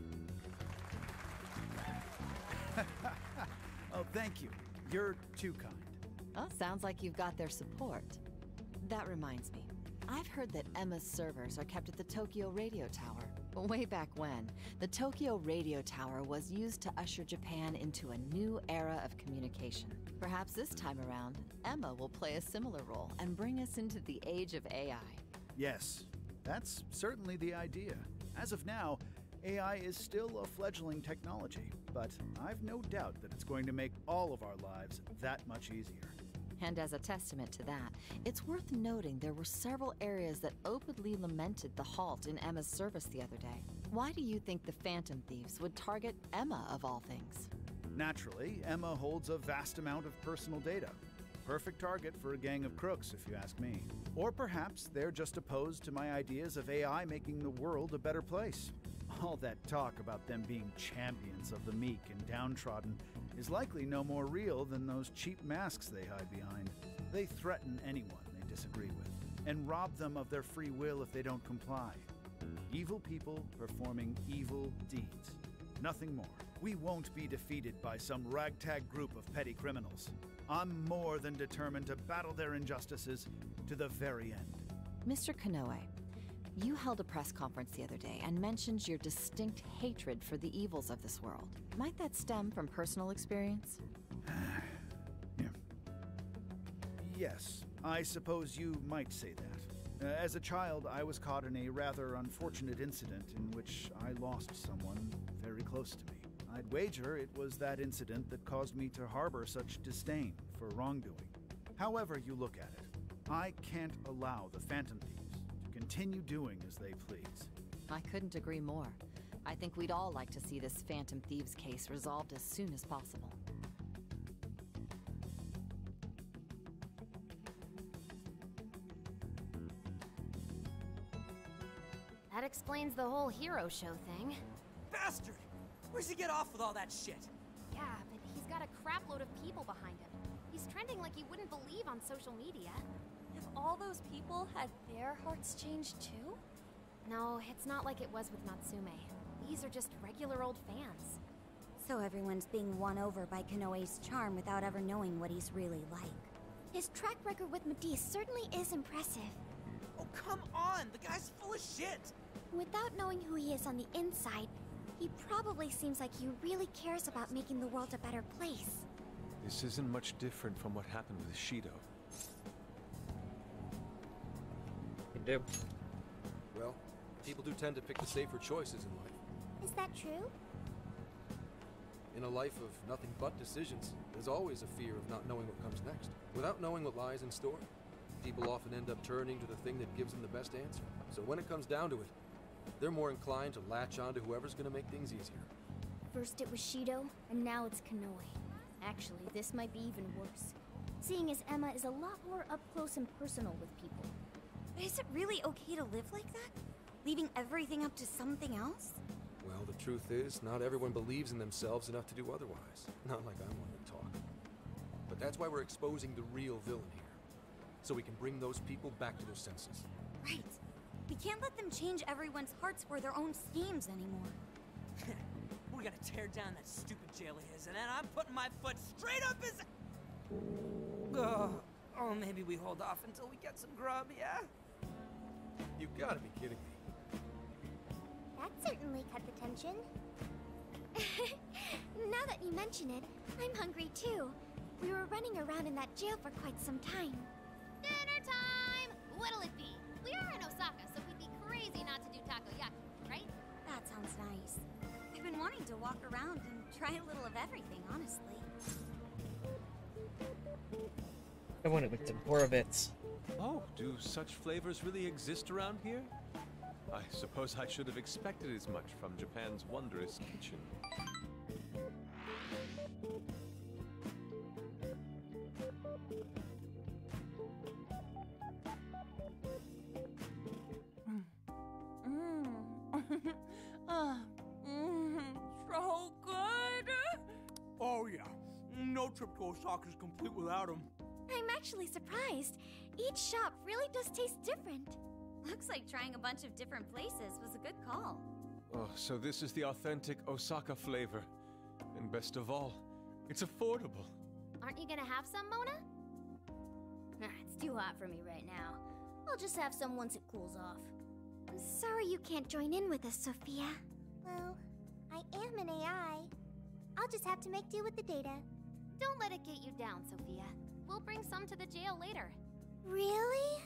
Oh, thank you. You're too kind. Oh, sounds like you've got their support. That reminds me, I've heard that Emma's servers are kept at the Tokyo Radio Tower. Way back when, the Tokyo Radio Tower was used to usher Japan into a new era of communication. Perhaps this time around, Emma will play a similar role and bring us into the age of AI. Yes, that's certainly the idea. As of now, AI is still a fledgling technology, but I've no doubt that it's going to make all of our lives that much easier. And as a testament to that, it's worth noting there were several areas that openly lamented the halt in Emma's service the other day. Why do you think the Phantom Thieves would target Emma of all things? Naturally, Emma holds a vast amount of personal data. Perfect target for a gang of crooks, if you ask me. Or perhaps they're just opposed to my ideas of AI making the world a better place. All that talk about them being champions of the meek and downtrodden is likely no more real than those cheap masks they hide behind. They threaten anyone they disagree with, and rob them of their free will if they don't comply. Evil people performing evil deeds. Nothing more. We won't be defeated by some ragtag group of petty criminals. I'm more than determined to battle their injustices to the very end. Mr. Konoe, you held a press conference the other day and mentioned your distinct hatred for the evils of this world. Might that stem from personal experience? Yes, I suppose you might say that. As a child, I was caught in a rather unfortunate incident in which I lost someone very close to me. I'd wager it was that incident that caused me to harbor such disdain for wrongdoing. However you look at it, I can't allow the Phantom Thieves to continue doing as they please. I couldn't agree more. I think we'd all like to see this Phantom Thieves case resolved as soon as possible. That explains the whole hero show thing. Bastard! Where's he get off with all that shit? Yeah, but he's got a crapload of people behind him. He's trending like you wouldn't believe on social media. Have all those people had their hearts changed too? No, it's not like it was with Natsume. These are just regular old fans. So everyone's being won over by Konoe's charm without ever knowing what he's really like. His track record with Matisse certainly is impressive. Oh, come on! The guy's full of shit! Without knowing who he is on the inside, he probably seems like he really cares about making the world a better place. This isn't much different from what happened with Shido. You do. Well, people do tend to pick the safer choices in life. Is that true? In a life of nothing but decisions, there's always a fear of not knowing what comes next. Without knowing what lies in store, people often end up turning to the thing that gives them the best answer. So when it comes down to it, they're more inclined to latch on to whoever's gonna make things easier. First it was Shido, and now it's Konoe. Actually, this might be even worse, seeing as Emma is a lot more up close and personal with people. But is it really okay to live like that? Leaving everything up to something else? Well, the truth is, not everyone believes in themselves enough to do otherwise. Not like I'm one to talk. But that's why we're exposing the real villain here. So we can bring those people back to their senses. Right. We can't let them change everyone's hearts for their own schemes anymore. We're gonna tear down that stupid jail of his, and then I'm putting my foot straight up his... Oh, maybe we hold off until we get some grub, yeah? You gotta be kidding me. That certainly cut the tension. Now that you mention it, I'm hungry too. We were running around in that jail for quite some time. Dinner time! What'll it be? We are in Osaka, so we'd be crazy not to do takoyaki, right? That sounds nice. I've been wanting to walk around and try a little of everything, honestly. I want it with tempura bits. Oh, do such flavors really exist around here? I suppose I should have expected as much from Japan's wondrous kitchen. So good! Oh yeah, no trip to Osaka's complete without him. I'm actually surprised. Each shop really does taste different. Looks like trying a bunch of different places was a good call. Oh, so this is the authentic Osaka flavor. And best of all, it's affordable. Aren't you gonna have some, Mona? It's too hot for me right now. I'll just have some once it cools off. I'm sorry you can't join in with us, Sophia. Well, I am an AI. I'll just have to make do with the data. Don't let it get you down, Sophia. We'll bring some to the jail later. Really?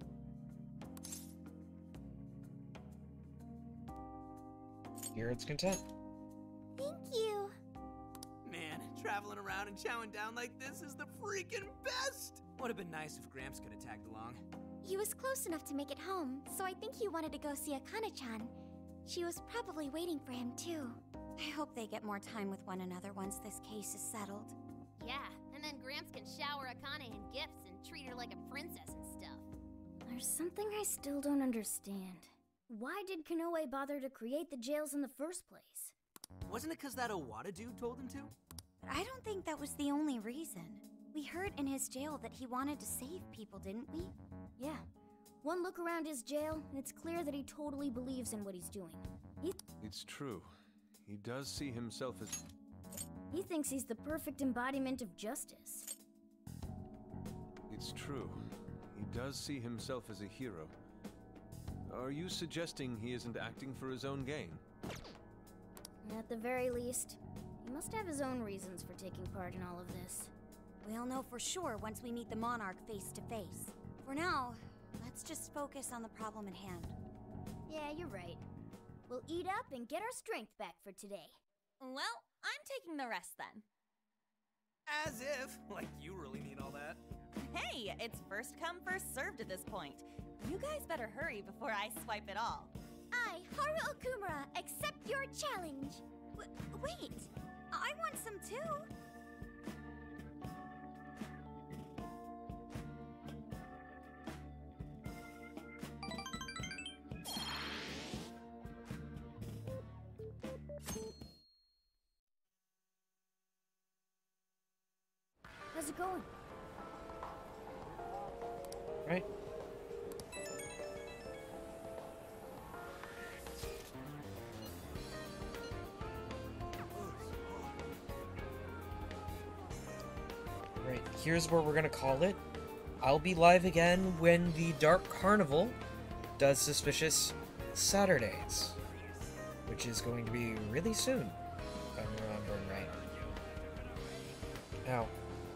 Spirit's content. Thank you. Man, traveling around and chowing down like this is the freaking best! Would have been nice if Gramps could have tagged along. He was close enough to make it home, so I think he wanted to go see Akane-chan. She was probably waiting for him, too. I hope they get more time with one another once this case is settled. Yeah, and then Gramps can shower Akane in gifts and treat her like a princess and stuff. There's something I still don't understand. Why did Konoe bother to create the jails in the first place? Wasn't it because that Owada dude told him to? But I don't think that was the only reason. We heard in his jail that he wanted to save people, didn't we? Yeah. One look around his jail, and it's clear that he totally believes in what he's doing. It's true. He does see himself as... He thinks he's the perfect embodiment of justice. It's true. He does see himself as a hero. Are you suggesting he isn't acting for his own gain? At the very least, he must have his own reasons for taking part in all of this. We'll know for sure once we meet the Monarch face to face. For now, let's just focus on the problem at hand. Yeah, you're right. We'll eat up and get our strength back for today. Well, I'm taking the rest then. As if! Like you really need all that. Hey, it's first come, first served at this point. You guys better hurry before I swipe it all. I, Haru Okumura, accept your challenge. Wait, I want some too. How's it going? Right. Right, here's where we're gonna call it. I'll be live again when the Dark Carnival does Suspicious Saturdays, which is going to be really soon, if I'm remembering right. Now,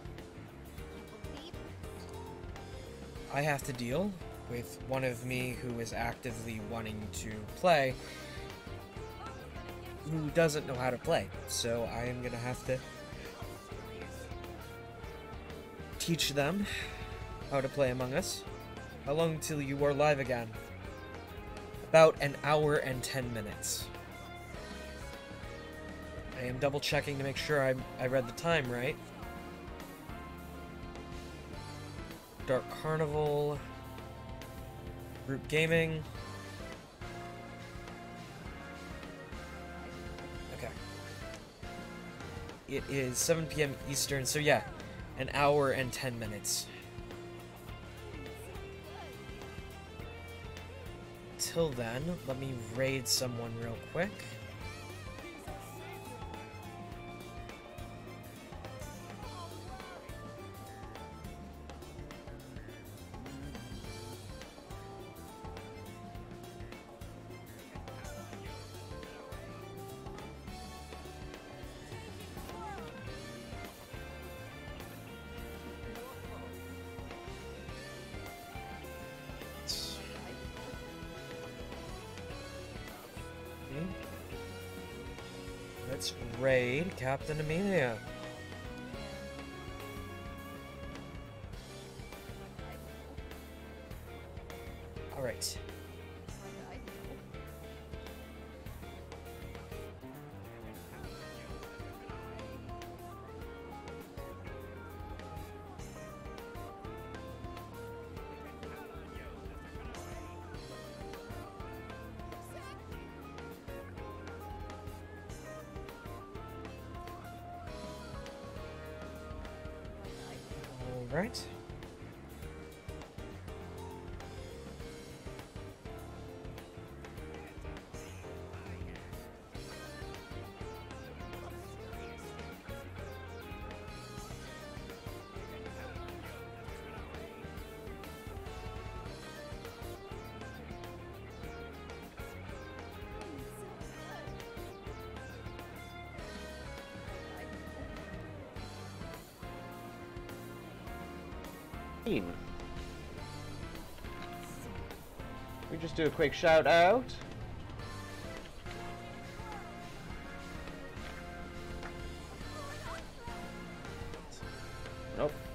I have to deal with one of me who is actively wanting to play, who doesn't know how to play, so I am gonna have to teach them how to play Among Us. How long till you are live again? About an hour and 10 minutes. I am double checking to make sure I read the time right. Dark Carnival, Group Gaming. Okay. It is 7 p.m. Eastern, so yeah, an hour and 10 minutes. Till then, let me raid someone real quick. Let's raid Captain Amelia. All right. Right. We just do a quick shout out. Nope.